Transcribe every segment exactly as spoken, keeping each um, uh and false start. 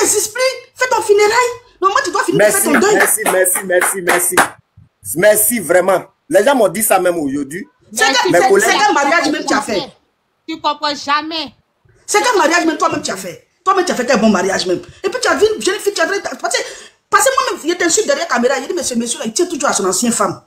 explique. Fais ton funérail. Normalement, tu dois finir de faire ton deuil. Merci, merci, merci, merci. Merci, vraiment. Les gens m'ont dit ça même aujourd'hui. C'est quel mariage même tu as fait? Tu comprends jamais. C'est quel mariage même toi-même tu as fait? Toi-même tu as fait quel bon mariage même? Et puis tu as vu une jeune fille, tu as vu... Parce que, parce que moi-même, il était dessus derrière la caméra, il dit, mais ce monsieur-là, il tient toujours à son ancienne femme.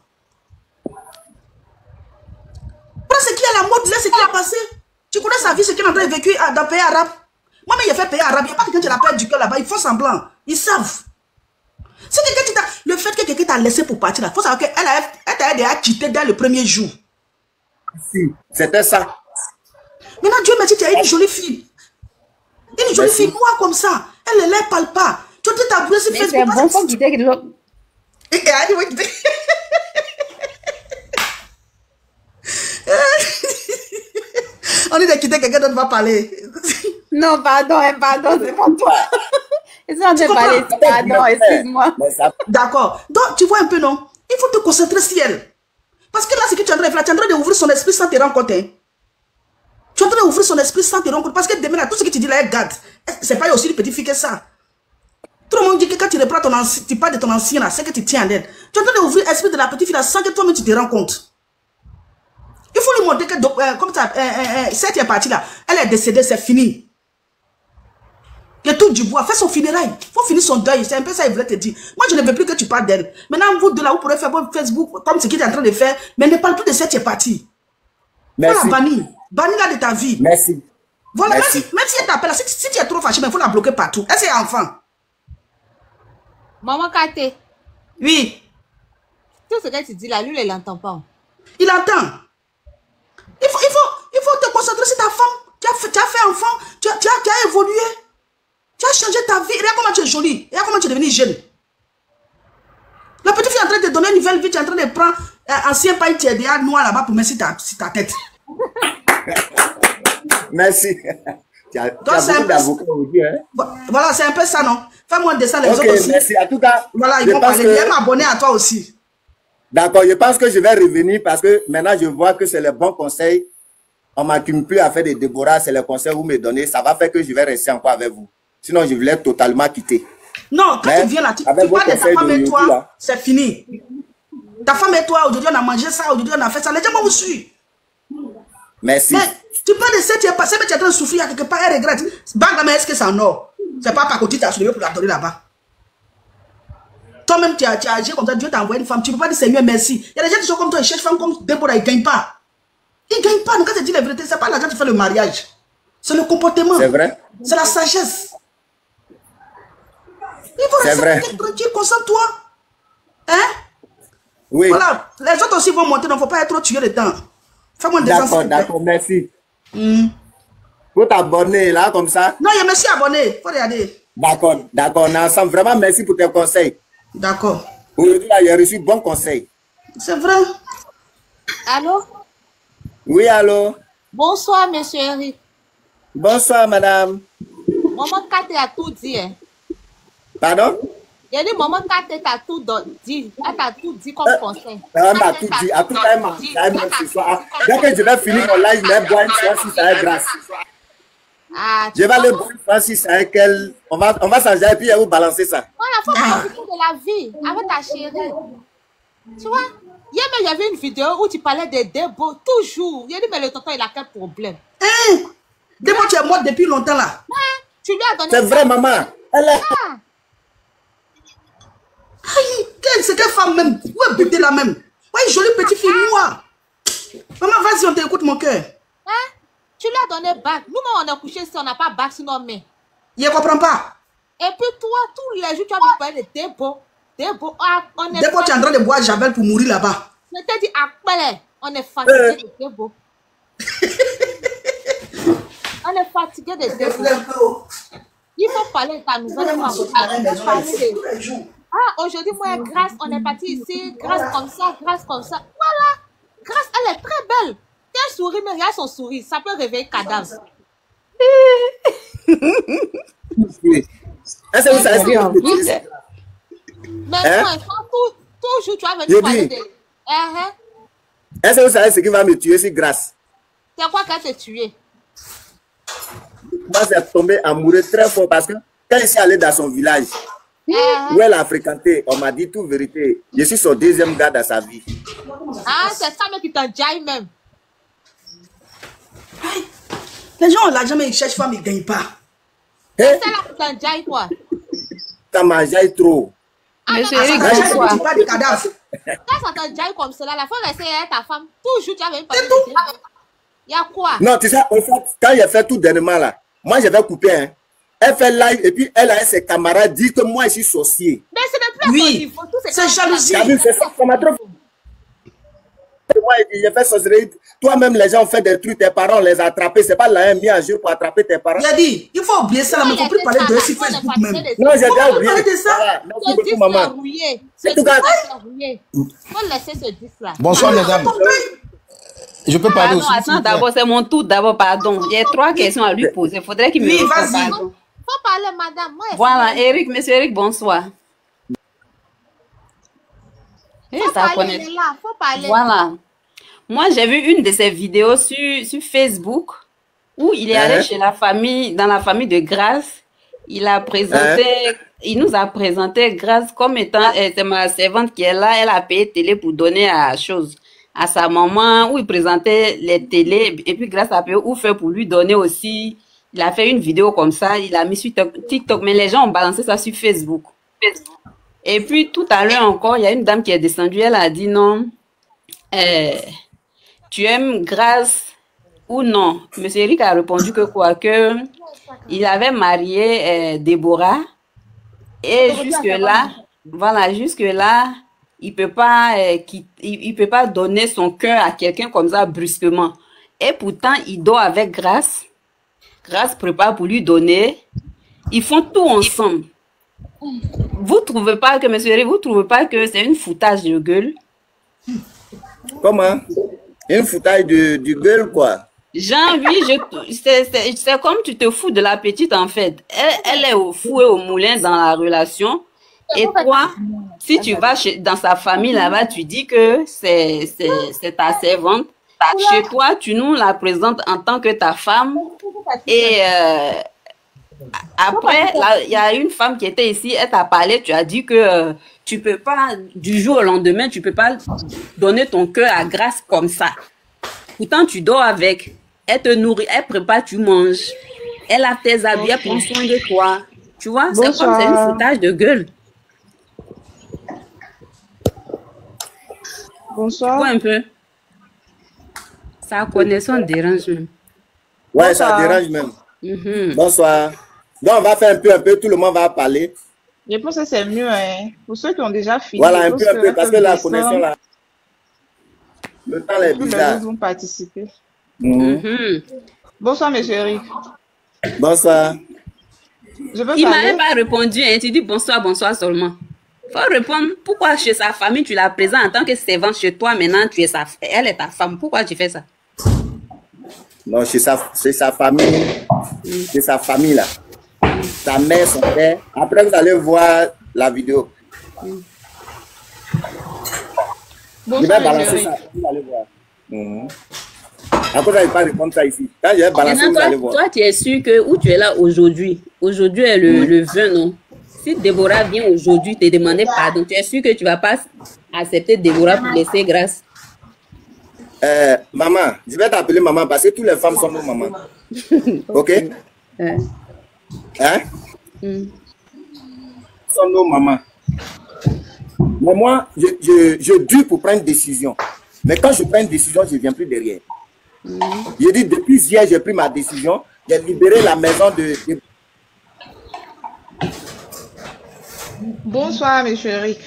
Prends ce qui est à la mode, là, ce qui a passé. Tu connais sa vie, ce qu'il est en train de vécu dans le pays arabe. Moi-même, il a fait pays arabe. Il n'y a pas quelqu'un qui a la peur du cœur là-bas. Ils font semblant. Ils savent. Si quelqu'un t'a... Le fait que quelqu'un t'a laissé pour partir là, il faut savoir qu'elle a, elle t'a déjà quitté dès le premier jour. Si, c'était ça. Maintenant, Dieu merci, tu as une jolie fille. Une jolie merci. Fille noire comme ça. Elle ne l'air parle pas. Tu as t'abonner sur Facebook. C'est bon pour quitter que l'autre. Et elle va quitter. On est de quitter, quelqu'un d'autre va parler. Non, pardon, pardon, c'est pour toi. Ils sont en train de parler, pardon, excuse-moi. D'accord. Donc, tu vois un peu, non? Il faut te concentrer sur elle. Parce que là, ce que tu es en train de faire, tu es en train d'ouvrir son esprit sans te rendre compte. Hein? Tu es en train d'ouvrir son esprit sans te rendre compte. Parce que demain, là, tout ce que tu dis là, elle garde. C'est pas aussi une petite fille que ça. Tout le monde dit que quand tu reprends ton ancien, tu parles de ton ancien là, c'est que tu tiens en elle. Tu es en train d'ouvrir l'esprit de la petite fille là sans que toi-même tu te rends compte. Il faut lui montrer que, euh, comme ça, euh, euh, cette partie là, elle est décédée, c'est fini. Il y a tout du bois, fais son funérail. Il faut finir son deuil, c'est un peu ça qu'il voulait te dire. Moi, je ne veux plus que tu parles d'elle. Maintenant, vous deux là, vous pourrez faire votre Facebook, comme ce qu'il est en train de faire, mais ne parle plus de cette partie. Merci. Voilà, banni. Banni là de ta vie. Merci. Voilà, merci. Même, si, même si elle t'appelle, si, si tu es trop fâché, il faut la bloquer partout. Est-ce qu'elle est enfant? Maman Kate. Oui. Tout ce que tu dis là, lui, il n'entend pas. Il entend. Il faut, il, faut, il faut te concentrer sur ta femme. Tu as fait, tu as fait enfant, tu as, tu, as, tu as évolué. Tu as changé ta vie. Regarde comment tu es jolie. Regarde comment tu es devenue jeune. La petite fille est en train de te donner une nouvelle vie. Tu es en train de prendre un ancien pain qui est déjà noir là-bas pour mettre sur ta, sur ta tête. Merci. Tu as, tu as beaucoup d'avocats aujourd'hui. Hein? Voilà, c'est un peu ça, non? Fais-moi un dessin, les okay, autres aussi. Merci. En tout cas, voilà, ils vont parler. Que... Viens m'abonner à toi aussi. D'accord, je pense que je vais revenir parce que maintenant je vois que c'est le bon conseil. On ne m'accumule plus à faire des déborats, c'est le conseil que vous me donnez. Ça va faire que je vais rester encore avec vous. Sinon, je voulais totalement quitter. Non, quand mais, tu viens là, tu, tu parles de ta femme et toi, c'est fini. Ta femme et toi, aujourd'hui on a mangé ça, aujourd'hui on a fait ça. Les gens vont vous suivre. Merci. Mais tu parles de ça, tu es passé, mais tu es en train de souffrir quelque part, elle regrette. Bang, mais est-ce que c'est en or? C'est pas par côté, tu as soulevé pour la donner là-bas. Toi-même, tu as, tu as agi comme ça, Dieu t'a envoyé une femme. Tu ne peux pas dire Seigneur, merci. Il y a des gens qui sont comme toi, ils cherchent femme comme Déborah, ils ne gagnent pas. Ils ne gagnent pas. Donc, quand tu dis la vérité, ce n'est pas l'argent qui fait le mariage. C'est le comportement. C'est vrai. C'est la sagesse. Il faut rester tranquille, concentre-toi. Hein? Oui. Voilà. Les autres aussi vont monter, donc il ne faut pas être trop tué dedans. Fais-moi des D'accord, d'accord, merci. Mm. Faut t'abonner là, comme ça. Non, je me suis abonné. Il faut regarder. D'accord, d'accord, on est ensemble. Vraiment, merci pour tes conseils. D'accord. Aujourd'hui, j'ai reçu bon conseil. C'est vrai. Allô? Oui, allô? Bonsoir, monsieur Eric. Bonsoir, madame. Maman Kate a tout dit. Hein. Pardon? Il dit, maman Kate t'a tout dit. Elle t'a tout dit comme euh, conseil. Elle m'a tout dit. À tout cas, elle m'a dit ce soir. Dès que je vais finir mon live, je vais boire une soirée si ça est grâce. Ah, je vais aller boire une fois si ça est qu'elle... On va, on va s'en et puis elle va balancer ça. Voilà, il faut ah. profiter de la vie avec ta chérie. Tu vois? Hier même, il y avait une vidéo où tu parlais de Débo, toujours. Il a dit, mais le tonton, il a quel problème? Hein? Débo, tu es morte depuis longtemps là. Ouais, tu lui as donné... C'est vrai, maman. Elle est... Ah. Aïe, c'est quelle femme même? Où est butée là même? Ouais, jolie petite fille noire. Maman, vas-y, on t'écoute mon cœur. Hein? Tu lui as donné bac. Nous, on est couché si on n'a pas bac sur nos mains. Je ne comprends pas. Et puis toi, tous les jours, tu as parlé de Débo. Débo, on est... Débo, tu es en train de boire Javel pour mourir là-bas. Je t'ai dit, après, on est fatigué de Débo. On est fatigué de Débo. Il faut parler de ta nouvelle femme. Ah, aujourd'hui, moi, Grâce, on est parti ici. Grâce comme ça, Grâce comme ça. Voilà. Grâce, elle est très belle. Elle sourit, mais regarde son sourire. Ça peut réveiller cadavre. Est-ce que vous savez en plus? Mais hein? Non, tout, toujours, tu vas venir parler de... Uh-huh. Est-ce que vous savez ce qui va me tuer si Grâce? C'est quoi qui va te tuer? Moi, c'est tombé amoureux très fort parce que quand je suis allé dans son village, Uh-huh. où elle a fréquenté, on m'a dit toute vérité. Je suis son deuxième gars dans sa vie. Ah, c'est ça même qui t'enjaille même. Les gens ont l'argent, mais ils cherchent femme, ils ne gagnent pas. Hein? C'est là qui t'enjaille quoi. Ça m'enjaille trop. Ah, Monsieur non, Eric, ça, Tu bonsoir. parles de cadavre. quand ça t'enjaille comme cela, la fois rester avec ta femme, toujours tu as même pas de il y a quoi? Non, tu sais, en fait, quand il a fait tout dernièrement là, moi j'avais coupé. Hein. Elle fait live et puis elle a ses camarades dit que moi je suis sorcier. Mais c'est même plus à ton Oui, niveau. Tout c'est jalousie. T'as vu, c'est ça, ça m'a trop. Moi, j'ai fait sorcellerie. Toi-même, les gens ont fait des trucs, tes parents on les a attrapés. C'est pas la mis en jeu pour attraper tes parents. Il a dit, il faut oublier ça, là, mais il ne faut plus parler de eux sur Facebook même. Non, j'ai déjà Faut oublié. parler de ça. Voilà, merci Ce beaucoup, disque maman. est rouillé. Ce En tout disque cas- est rouillé. Faut laisser ce disque là. Bonsoir, mesdames. Je peux parler Pardon, aussi. s'il attends, vous plaît. d'abord, c'est mon tour. D'abord, pardon. Il y a trois questions à lui poser. Il faudrait qu'il me Oui, réponde. vas-y. Pardon. Faut parler madame. Moi, Voilà, Eric, monsieur Eric, bonsoir. Eh, faut ça parler, connaît. il est là. Faut parler. Voilà. Moi, j'ai vu une de ses vidéos sur, sur Facebook où il est allé Hein? chez la famille, dans la famille de Grace. Il a présenté, il nous a présenté Grace comme étant, euh, c'est ma servante qui est là, elle a payé télé pour donner à chose, à sa maman, où il présentait les télés, et puis Grace a payé ou fait pour lui donner aussi. Il a fait une vidéo comme ça, il a mis sur TikTok, mais les gens ont balancé ça sur Facebook. Et puis tout à l'heure encore, il y a une dame qui est descendue, elle a dit non, euh, tu aimes Grace ou non? Monsieur Eric a répondu que quoi? Que il avait marié euh, Déborah et jusque-là, voilà, jusque-là, il peut pas, euh, quitter- il, il peut pas donner son cœur à quelqu'un comme ça brusquement. Et pourtant, il dort avec Grace. Grace prépare pour lui donner. Ils font tout ensemble. Vous trouvez pas que, monsieur Eric, vous trouvez pas que c'est une foutage de gueule? Comment? Une foutaille de, du gueule, quoi. Jean, oui, je, c'est, c'est, c'est comme tu te fous de la petite en fait. Elle, elle est au fou et au moulin dans la relation. Et toi, si tu vas chez, dans sa famille là-bas, tu dis que c'est, c'est, c'est ta servante. Chez toi, tu nous la présentes en tant que ta femme. Et euh, après, là, il y a une femme qui était ici, elle t'a parlé, tu as dit que euh, tu peux pas, du jour au lendemain, tu peux pas donner ton cœur à Grace comme ça. Pourtant, tu dors avec, elle te nourrit, elle prépare, tu manges. Elle a tes habits, elle prend soin de toi. Tu vois, c'est comme c'est une foutage de gueule. Bonsoir. Tu vois un peu. Sa connaissance dérange même. Ouais, ça Bonsoir. dérange même. Mhm. Bonsoir. Donc, on va faire un peu, un peu, tout le monde va parler. Je pense que c'est mieux, hein. Pour ceux qui ont déjà fini. Voilà, je un pense peu, un peu, parce que la descendre, connexion là, le temps est tous les bizarre. autres vont participer. Mhm. Mhm. Bonsoir, monsieur Eric. Bonsoir. Je peux Il parler? m'avait pas répondu, hein. Tu dis bonsoir, bonsoir seulement. Faut répondre pourquoi chez sa famille tu la présentes en tant que servante chez toi, maintenant tu es sa, elle est ta femme. Pourquoi tu fais ça? Non, c'est sa, c'est sa famille. C'est sa famille là. Sa mère, son père. Après, vous allez voir la vidéo. Je vais Bonsoir, monsieur balancer Eric. ça. Vous allez voir. Mhm. Après, vous n'allez pas répondre ça ici. Quand je vais balancer, Maintenant, vous allez toi, voir. toi, tu es sûr que où tu es là aujourd'hui, aujourd'hui est le, le vingt, non? Si Déborah vient aujourd'hui te demander pardon, tu es sûr que tu vas pas accepter Déborah pour laisser grâce? Euh, maman, je vais t'appeler maman parce que toutes les femmes sont nos mamans. Ok? Euh, Hein? mm. Sont nos mamans. Mais moi, je, je, je dure pour prendre une décision. Mais quand je prends une décision, je ne viens plus derrière. Je dis, depuis hier, j'ai pris ma décision. J'ai libéré la maison de... de- Bonsoir, monsieur Eric.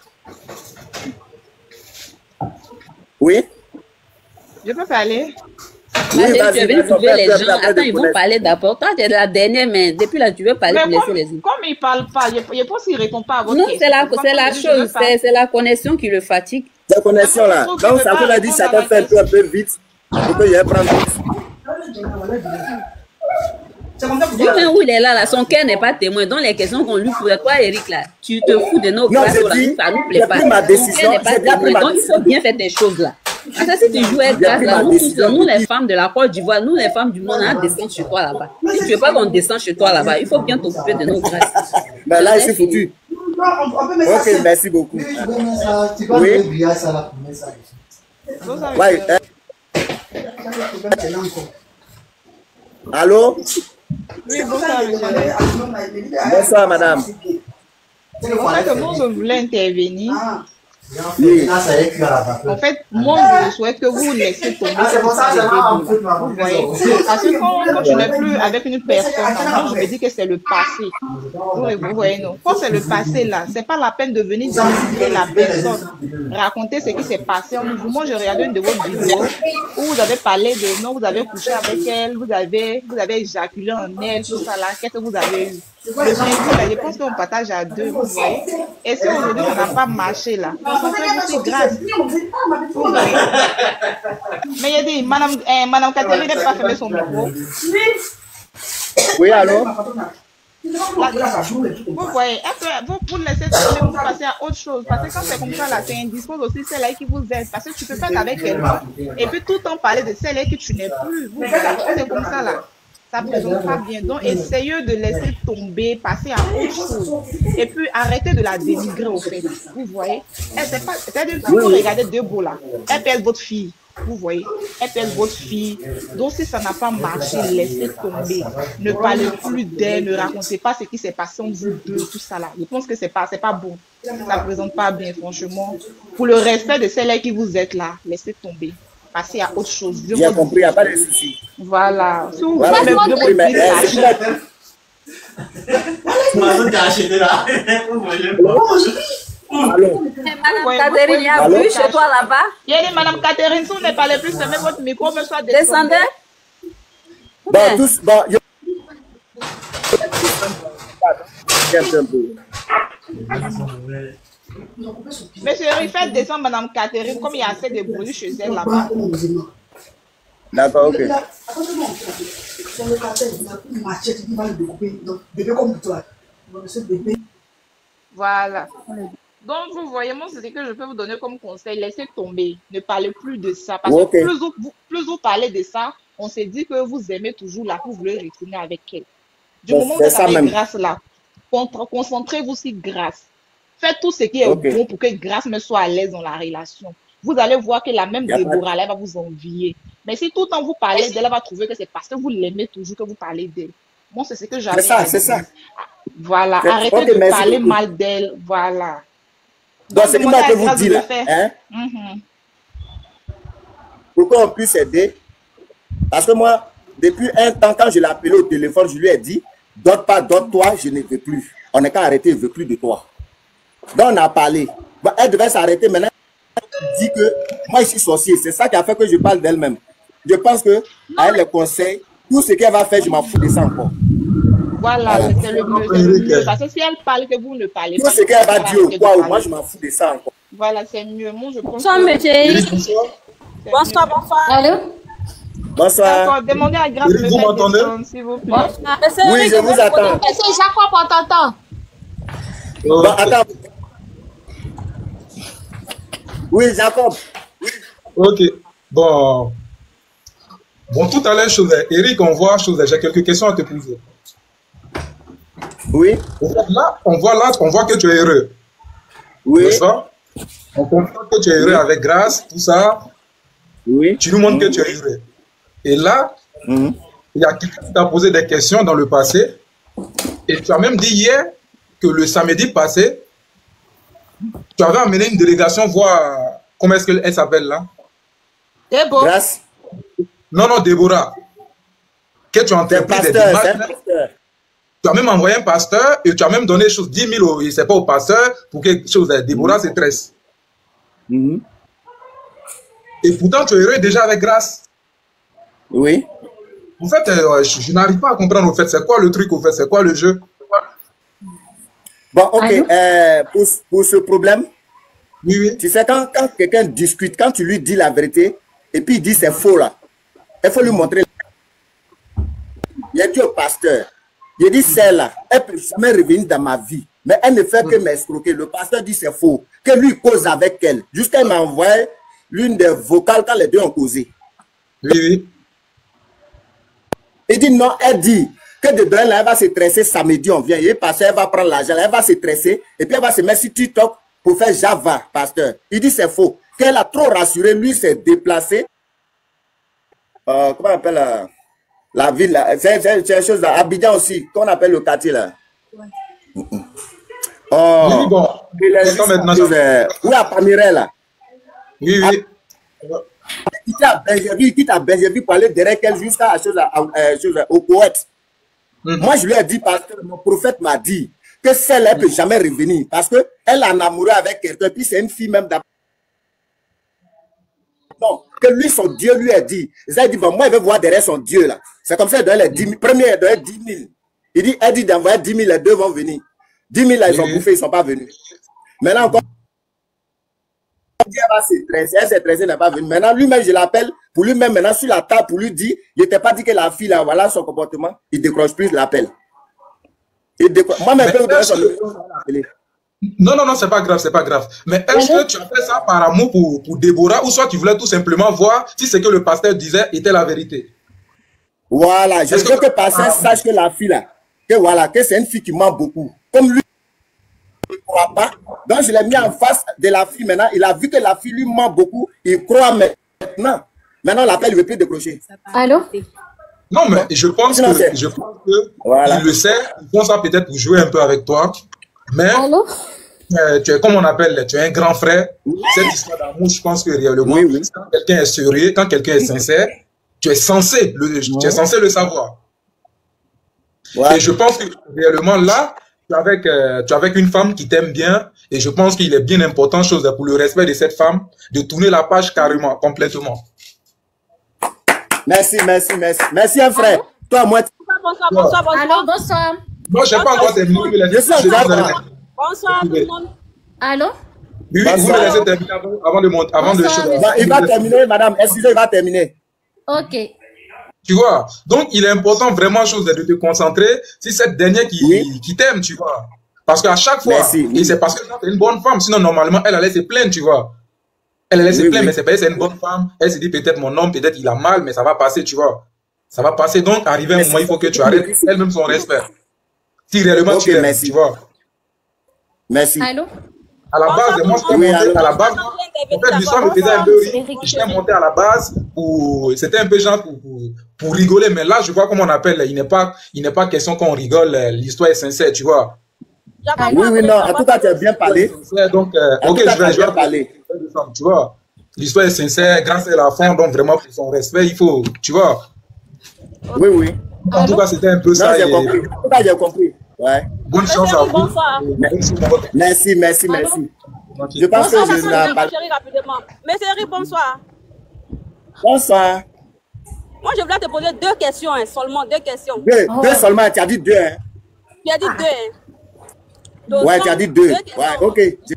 Oui? Je peux parler? Là, Oui, tu vas-y, es venu vas-y, trouver fais, les fais, gens. fais, fais Attends, de ils vont connaître. parler d'abord. Toi, tu es la dernière, mais depuis là, tu veux parler Mais pour laisser comme, les autres. comme il ne parle pas, je, je pense qu'il ne répond pas à votre Non, question. c'est la, Pourquoi c'est la je veux chose, pas- c'est c'est la connexion qui le fatigue. Cette connexion là. Je trouve Donc, que ça c'est vous pas a dit, répondre ça à ma peut faire un peu, un peu vite. Pour que je vais prendre vite. C'est comme ça que vous Du moment où il est là, là, son cœur n'est pas témoin. Donc, les questions qu'on lui pose, toi, Eric, là, tu te fous de nos Non, plateaux, j'ai là, dit, nous, ça nous j'ai plaît pas. pris ma Ton décision, cœur n'est pas j'ai bien pris témoin. ma Donc, il faut décision. bien faire tes choses, là. Parce que si tu jouais grâce là, nous, tous, nous les femmes de la Côte d'Ivoire, nous les femmes du monde, on a descendre chez toi là-bas. Si tu veux pas qu'on descende chez toi là-bas, il faut bien t'occuper de nos grâces. Mais là, c'est foutu. Ok, merci beaucoup. Oui. Ouais, hein. Allô? Oui, bonsoir, monsieur. Bonsoir, madame. C'est pour ça que moi, je voulais intervenir. Oui. En fait, moi, je souhaite que vous laissez tomber. Ah, c'est pour ça que vous voyez. Parce que quand, quand tu n'es plus avec une personne, moi, je me dis que c'est le passé. Vous, vous voyez, non. Quand c'est le passé, là, c'est pas la peine de venir discuter la personne, raconter ce qui s'est passé en vous. Moi, j'ai regardé une de vos vidéos où vous avez parlé de non, vous avez couché avec elle, vous avez, vous avez éjaculé en elle, tout ça là. Qu'est-ce que vous avez eu? Le principe, je pense qu'on partage à deux, vous voyez. Et si aujourd'hui ça n'a pas marché là, c'est grave. Mais il a dit, Madame, eh, Madame Catherine n'a pas fermé son micro. Oui, allô? Vous voyez, vous, vous laissez tomber, vous passer à autre chose. Parce que quand c'est comme ça là, c'est indispose aussi celle-là qui vous aide. Parce que tu peux pas être avec quelqu'un et puis tout le temps parler de celle-là que tu n'es plus. Vous voyez, c'est comme ça là. Ça ne présente pas bien. Donc, essayez de laisser tomber, passer à autre chose. Et puis, arrêtez de la dénigrer, au fait. Vous voyez? C'est-à-dire, quand vous regardez deux beaux là, elle pèse votre fille. Vous voyez? Elle pèse votre fille. Donc, si ça n'a pas marché, laissez tomber. Ne parlez plus d'elle, ne racontez pas ce qui s'est passé entre vous deux, tout ça là. Je pense que ce n'est pas, c'est pas bon. Ça ne présente pas bien, franchement. Pour le respect de celles qui vous êtes là, laissez tomber. Passer à autre chose. J'ai compris, il n'y a pas de souci. Voilà. Si vous Voilà, voulez j'ai compris, mais, Allô? Madame Catherine, il y a plus chez toi là-bas? Il y a dit, Madame Catherine, si vous ne parlez plus, fermez votre micro, me soit descendez. Bon, tous, bon, yo... Monsieur Riffet descend Madame Catherine, comme il y a assez de bruit chez elle là-bas. D'accord, ok. Voilà. Donc, vous voyez, moi, c'est ce que je peux vous donner comme conseil. Laissez tomber. Ne parlez plus de ça. Parce Ok. que plus vous, plus vous parlez de ça, on s'est dit que vous aimez toujours la vous voulez retourner avec elle. Du Bon, moment où c'est vous êtes ça avec même. Grâce là, contre- concentrez-vous sur Grâce. Faites tout ce qui est Ok. bon pour que Grâce me soit à l'aise dans la relation. Vous allez voir que la même Y a pas de- Déborah, là, elle va vous envier. Mais si tout le temps vous parlez d'elle, elle va trouver que c'est parce que vous l'aimez toujours que vous parlez d'elle. Moi, c'est ce que j'avais C'est ça, à c'est dire. ça. Voilà. C'est- Arrêtez ok, de merci parler beaucoup. mal d'elle. Voilà. Donc, c'est que demandez moi à que vous Grâce dis de là, le faire. hein, Mhm. pour qu'on puisse aider. Parce que moi, depuis un temps, quand je l'ai appelé au téléphone, je lui ai dit, d'autre pas, d'autre toi, je ne veux plus. On n'est qu'à arrêter, je ne veux plus de toi. Donc, on a parlé. Bon, elle devait s'arrêter maintenant. Elle dit que moi, je suis sorcier. C'est ça qui a fait que je parle d'elle-même. Je pense que, à elle, les conseils, tout ce qu'elle va faire, je m'en fous de ça encore. Voilà, Voilà. c'est le mieux, c'est le mieux. Parce que si elle parle que vous ne parlez Tout pas, ce qu'elle va elle dire ou arrêter de quoi, ou parler. moi, je m'en fous de ça encore. Voilà, c'est mieux. Moi, je pense Bonsoir, que monsieur Eric. c'est Bonsoir, mieux. bonsoir. Allô? Bonsoir. D'accord, demandez à Grâce de Eric, me vous faire m'entendez? descendre, s'il vous plaît. Bonsoir. Monsieur Oui, Eric, je vous attends. Monsieur Jacob, on t'entend. Bon, attends. Oui, Jacob. Ok. Bon. Bon, tout à l'heure, chose, Eric, on voit chose, j'ai quelques questions à te poser. Oui, En fait, là, on voit là, on voit que tu es heureux. oui, N'est-ce pas? On comprend que tu es heureux avec Grâce, tout ça. oui. Tu nous montres que tu es heureux. Et là, Mhm. il y a quelqu'un qui t'a posé des questions dans le passé. Et tu as même dit hier que le samedi passé, tu avais amené une délégation voir, comment est-ce qu'elle s'appelle là? C'est beau. Grâce. Non, non, Déborah. Que tu as C'est entrepris des pasteur, démarches. c'est pasteur. Tu as même envoyé un pasteur et tu as même donné chose, dix mille au, je sais pas, au pasteur pour quelque chose. Déborah se tresse. Mhm. Et pourtant, tu es heureux déjà avec Grâce. Oui. En fait, euh, je, je n'arrive pas à comprendre au fait. C'est quoi le truc au fait? C'est quoi le jeu? Bon, ok. Allô? euh, pour, pour ce problème, Oui, oui. tu sais, quand, quand quelqu'un discute, quand tu lui dis la vérité, et puis il dit c'est faux là, il faut lui montrer. Il a dit au pasteur, il a dit celle-là, elle peut jamais revenir dans ma vie, mais elle ne fait que m'escroquer. Le pasteur dit c'est faux, que lui cause avec elle. Jusqu'à il m'a envoyé l'une des vocales quand les deux ont causé. Oui, oui. Il dit non, elle dit que de demain, elle va se tresser samedi, on vient. Et parce qu'elle va prendre l'argent, elle va se tresser et puis elle va se mettre sur TikTok pour faire Java, pasteur. Il dit c'est faux. Qu'elle a trop rassuré, lui s'est déplacé. Euh, comment on appelle la, la ville là? C'est une chose là. Abidjan aussi, qu'on appelle le quartier là. Ouais. Oh, oui, bon. Maintenant, euh, oui, à Pamirel là. Oui, oui. Il quitte à Benjevi, il quitte à Benjevi pour aller derrière qu'elle jusqu'à chose, euh, chose, au poète. Mm -hmm. Moi, je lui ai dit, parce que mon prophète m'a dit que celle-là ne peut jamais revenir parce qu'elle en amoureux avec quelqu'un, puis c'est une fille même d'après. Non, que lui, son Dieu lui a dit. Il a dit, bon, moi, il veut voir derrière son Dieu là. C'est comme ça, il doit les dix mille. Premier, il doit dix mille. Il dit, elle dit d'envoyer dix mille, les deux vont venir. dix mille là, ils ont bouffé, ils ne sont pas venus. Maintenant encore. Elle va se tresser, elle s'est tressée, n'est pas venue. Maintenant, lui-même, je l'appelle pour lui-même, maintenant, sur la table, pour lui dire, il n'était pas dit que la fille, là, voilà son comportement, il décroche plus l'appel. Moi, même, je peux son Non, non, non, c'est pas grave, c'est pas grave. Mais est-ce que tu as fait ça par amour pour, pour Déborah ou soit tu voulais tout simplement voir si ce que le pasteur disait était la vérité? Voilà, je veux que, que le pasteur ah, sache que la fille, là, que voilà, que c'est une fille qui ment beaucoup. Comme lui, il ne croit pas. Donc, je l'ai mis en face de la fille maintenant. Il a vu que la fille lui ment beaucoup. Il croit maintenant. Maintenant, l'appel, il ne veut plus décrocher. Allô? Non, mais je pense que, je pense que voilà. Il le sait. Ils font ça peut-être pour jouer un peu avec toi. Mais Allô? Euh, tu es, comme on appelle, tu es un grand frère. Oui. Cette histoire d'amour, je pense que réellement, oui, oui. Quand quelqu'un est sérieux, quand quelqu'un est sincère, tu es censé le, oui. tu es censé le savoir. Ouais. Et je pense que réellement là, tu es avec, euh, tu es avec une femme qui t'aime bien, et je pense qu'il est bien important, chose pour le respect de cette femme, de tourner la page carrément, complètement. Merci, merci, merci. Merci, un frère. Allô? Toi, moi. Bonsoir, bonsoir, bonsoir. Allô, bonsoir. Moi, je n'ai pas encore terminé. Je suis là. Bonsoir tout le monde. Allô? Oui, oui, vous me laissez terminer avant, avant de monter, avant bonsoir, de... Bon, il va terminer, madame. Excusez, il va terminer. Ok. Tu vois, donc il est important vraiment chose de te concentrer sur cette dernière qui, oui. qui t'aime, tu vois. Parce qu'à chaque fois, merci, oui. Et c'est parce que c'est une bonne femme, sinon normalement elle allait se plaindre, tu vois. Elle allait se oui, plaindre, oui. Mais c'est pas c'est une bonne femme. Elle se dit peut-être mon homme, peut-être il a mal, mais ça va passer, tu vois. Ça va passer, donc arrivé un moment, il faut que tu arrêtes elle-même son respect. Si réellement okay, tu l'aimes, tu vois. Merci. Allô? À la base, bonsoir, moi, je t'ai monté à la base. En fait, l'histoire me faisait un peu rire. Je t'ai monté à la base pour, c'était un peu genre pour, pour, pour rigoler. Mais là, je vois comment on appelle. Il n'est pas, il n'est pas question qu'on rigole. L'histoire est sincère, tu vois. Oui, oui, non. En tout cas, tu as bien parlé. Donc, euh, ok, je vais, je vais parler. Tu vois. L'histoire est sincère, grâce à la femme. Donc, vraiment, pour son respect, il faut, tu vois. Oui, oui. En tout cas, c'était un peu ça. J'ai compris. En tout cas, j'ai compris. Ouais. Bonne chance à vous. Bonsoir. Merci, merci, merci. Je pense bonsoir, que je n'ai pas... Mais chérie, bonsoir. Bonsoir. Moi, je voulais te poser deux questions, hein, seulement deux questions. Deux, oh. deux seulement, tu as dit deux. Hein. Tu as dit deux. Hein. Donc, ouais, tu as dit deux. deux ouais, ok.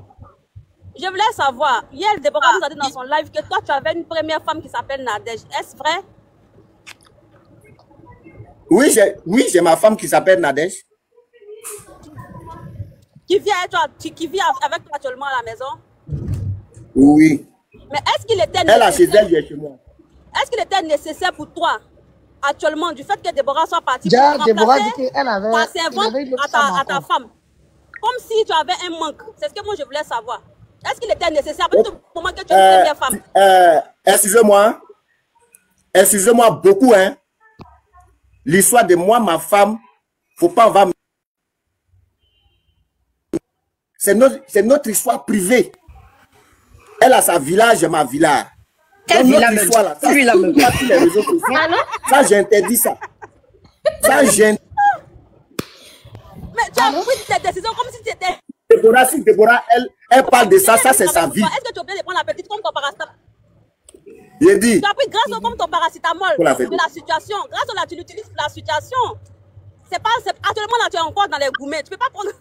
Je voulais savoir, hier, Déborah nous a dit dans son live que toi, tu avais une première femme qui s'appelle Nadège. Est-ce vrai? Oui, j'ai oui, j'ai ma femme qui s'appelle Nadège. Qui vit, avec toi, qui vit avec toi actuellement à la maison? Oui. Mais est-ce qu'il était elle nécessaire? Elle a chez elle, chez moi. Est-ce qu'il était nécessaire pour toi, actuellement, du fait que Déborah soit partie ja, pour Déborah remplacer dit qu'elle avait, ta servante à ta, à ta femme? Comme si tu avais un manque. C'est ce que moi je voulais savoir. Est-ce qu'il était nécessaire pour tout moment que tu es euh, une première femme? euh, Excusez-moi. Excusez-moi beaucoup, hein. L'histoire de moi, ma femme, faut pas, on va... C'est notre, c'est notre histoire privée. Elle a sa village, j'ai ma village. Quelle village histoire là? Ça, lui, ça, sur les réseaux sociaux. Ça, j'interdis ça. Ça, j'interdis. Mais tu as pris tes décisions comme si c'était... Déborah, si Déborah, elle, elle parle de ça, ça, c'est sa vie. Est-ce que tu as oublié de prendre la petite comme ton paracétamol? J'ai dit. Tu as pris grâce au comme ton paracétamol de la situation. Grâce à là, tu l'utilises pour la situation. C'est pas... Actuellement, là, tu es encore dans les gourmets. Tu peux pas prendre...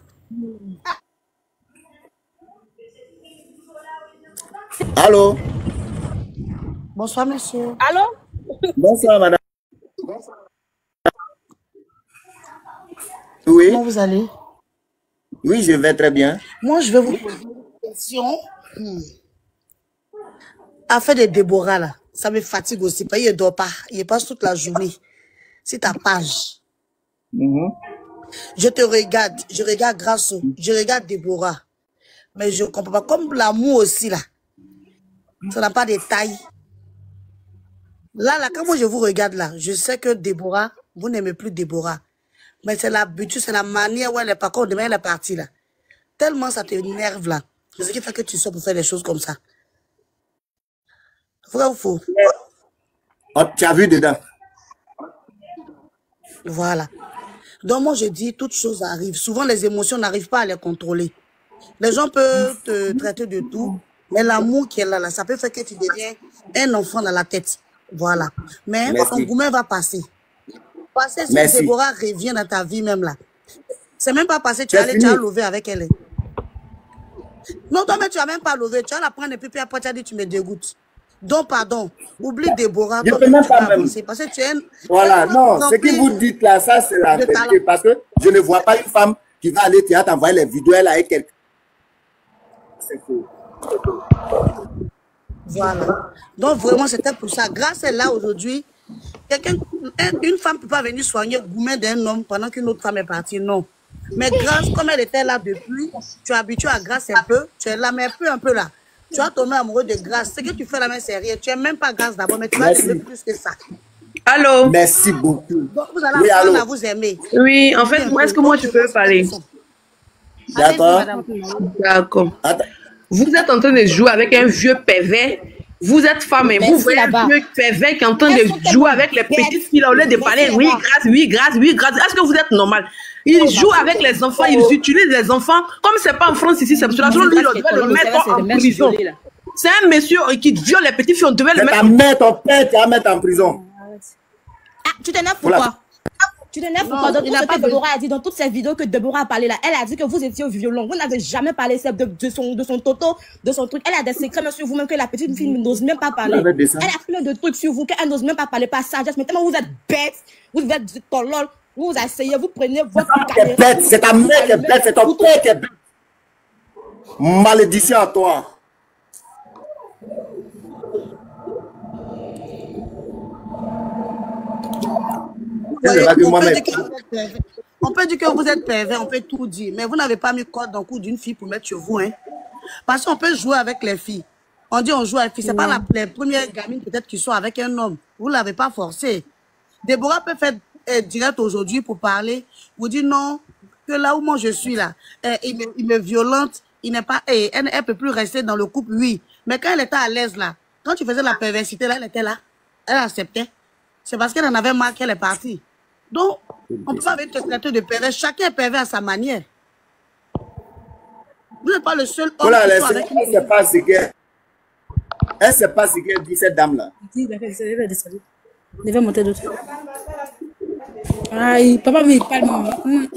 Allô? Bonsoir, monsieur. Allô? Bonsoir, madame. Bonsoir. Oui. Comment vous allez? Oui, je vais très bien. Moi, je vais vous poser une question. Hmm. Affaire de Déborah, là, ça me fatigue aussi. Il ne dort pas. Il passe toute la journée. C'est ta page. Mm-hmm. Je te regarde. Je regarde Grasso. Je regarde Déborah. Mais je ne comprends pas. Comme l'amour aussi, là. Ça n'a pas de taille. Là, là, quand moi je vous regarde, là, je sais que Déborah, vous n'aimez plus Déborah. Mais c'est l'habitude, c'est la manière où elle est pas quand demain elle est partie, là. Tellement ça te énerve, là. C'est ce qui fait que tu sors pour faire des choses comme ça. Vrai ou faux? Oh, tu as vu dedans. Voilà. Donc moi je dis, toutes choses arrivent. Souvent les émotions n'arrivent pas à les contrôler. Les gens peuvent te traiter de tout, mais l'amour qui est là, là, ça peut faire que tu deviens un enfant dans la tête. Voilà. Mais Merci. ton gourmet va passer. Passer si Merci. Déborah revient dans ta vie même là. C'est même pas passé, tu C'est vas aller, fini. tu vas lever avec elle. Non, toi, mais tu vas même pas lever. Tu vas la prendre et puis, puis après tu as dit tu me dégoûtes. Donc, pardon. Oublie Déborah. Je toi, peux tu même vas pas même. avancer. Parce que tu es un- Voilà, tu es non, ce que rempli vous dites là, ça c'est la de vérité. talent. Parce que je ne vois pas une femme qui va aller au théâtre envoyer les vidéos elle avec quelqu'un. C'est faux. Voilà. Donc, vraiment, c'était pour ça. Grâce à elle là aujourd'hui, quelqu'un, un- une femme ne peut pas venir soigner le gourmet d'un homme pendant qu'une autre femme est partie. Non. Mais grâce, comme elle était là depuis, tu es habitué à Grâce un peu, tu es là, mais peu un peu là. Tu vas tomber amoureux de Grâce. Ce que tu fais là, mais c'est rien. Tu n'aimes même pas Grâce d'abord, mais tu vas Merci. t'aimer plus que ça. Allô? Merci beaucoup. Donc, vous allez Oui, apprendre allô. à vous aimer. Oui, en Oubliez fait, un moi, peu. est-ce que moi, Donc, tu je peux pense que parler? c'est ça. D'accord. D'accord. Attends. Vous êtes en train de jouer avec un vieux pervers. Vous êtes femme et vous Merci voyez un là-bas. vieux pervers qui est en train Elles de sont jouer tellement avec les bêtes. petites filles là, au lieu de Merci parler oui, là-bas. grâce, oui, grâce, oui, grâce. Est-ce que vous êtes normal? Il joue avec les enfants, ils utilisent les enfants. Comme c'est pas en France ici, c'est cela. Selon lui, on devait le mettre en prison. C'est un monsieur qui viole les petites filles, on devait le C'est mettre ta mère, ton père qui va mettre en prison. Ah, tu t'énerves Voilà. pourquoi? Tu t'énerves pourquoi? Dans tout ce que Déborah a dit, dans toutes ces vidéos que Déborah a parlé là, elle a dit que vous étiez au violon. Vous n'avez jamais parlé de, de, son, de son toto, de son truc. Elle a des secrets même sur vous-même que la petite fille n'ose même pas parler. Elle avait des seins. Elle a plein de trucs sur vous qu'elle n'ose même pas parler, pas sagesse. Mais tellement vous êtes bête, vous êtes tolol, vous vous asseyez, vous prenez votre Tu es bête, c'est ta mère qui est bête, c'est ton père qui est bête. Malédiction à toi. Voyez, C'est vrai que on, peut moi-même. dire que vous êtes pervers. On peut dire que vous êtes pervers, on peut tout dire, mais vous n'avez pas mis corde dans le cou d'une fille pour mettre sur vous. Hein. Parce qu'on peut jouer avec les filles. On dit on joue avec les filles. Ce n'est pas la, les premières gamines peut-être qui sont avec un homme. Vous ne l'avez pas forcé. Déborah peut faire euh, direct aujourd'hui pour parler. Vous dire non, que là où moi je suis là, euh, il, me, il me violente, il n'est pas, eh, elle ne peut plus rester dans le couple, oui. Mais quand elle était à l'aise là, quand tu faisais la perversité là, elle était là. Elle acceptait. C'est parce qu'elle en avait marre qu'elle est partie. Donc, on ne peut pas te traiter de pervers. Chacun est pervers à sa manière. Vous n'êtes pas le seul homme Voilà, qui elle soit avec ne sait pas ce qu'elle elle sait pas ce qu'elle dit, cette dame-là. Il devait monter d'autres. Aïe, papa, mais il parle maman.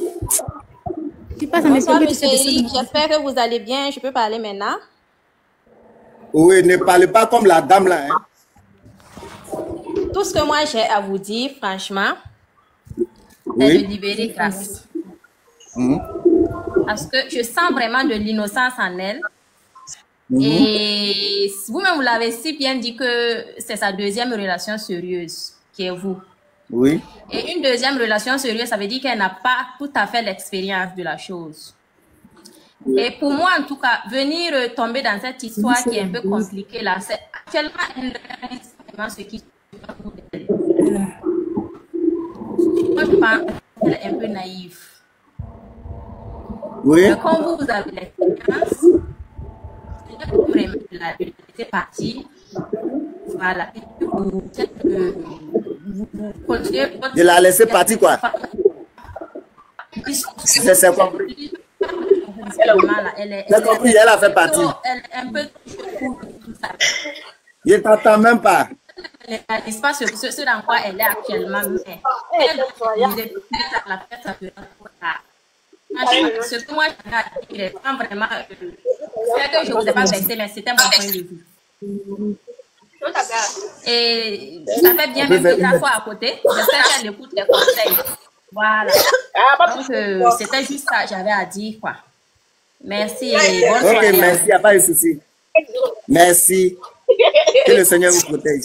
Tu passes à mes Bonsoir, pieds, monsieur Eli. J'espère que vous allez bien. Je peux parler maintenant? Oui, ne parlez pas comme la dame là. Hein. Tout ce que moi j'ai à vous dire, franchement, Oui. c'est de libérer Grâce. Mhm. Parce que je sens vraiment de l'innocence en elle. Mhm. Et vous-même, vous l'avez si bien dit que c'est sa deuxième relation sérieuse qui est vous. Oui. Et une deuxième relation sérieuse, ça veut dire qu'elle n'a pas tout à fait l'expérience de la chose. Et pour moi, en tout cas, venir euh, tomber dans cette histoire qui est un peu compliquée là, c'est actuellement elle, ce qui moi, je pense qu'elle est un peu naïve. Oui. Mais quand vous, vous avez l'expérience, vous vraiment la laisser partir. Voilà. Et puis, vous, euh, vous, vous continuez votre... De la laisser partir quoi? C'est c'est compris. Elle est, J'ai compris, elle a fait partir. elle est un peu tout ça. Je ne t'entends même pas. Elle n'est pas sur ce, ce dans quoi elle est actuellement. Mais elle, vous êtes à la fête, ça peut être ce que moi, je est vraiment. C'est que je ne vous ai pas versé, mais c'était mon point de vue. Et ça fait bien même que la fois à côté. J'espère qu'elle écoute les conseils. Voilà. Donc, euh, c'était juste ça que j'avais à dire, quoi. Merci et bonne Ok, soirée. merci, il n'y a pas de souci. Merci. Que le Seigneur vous protège.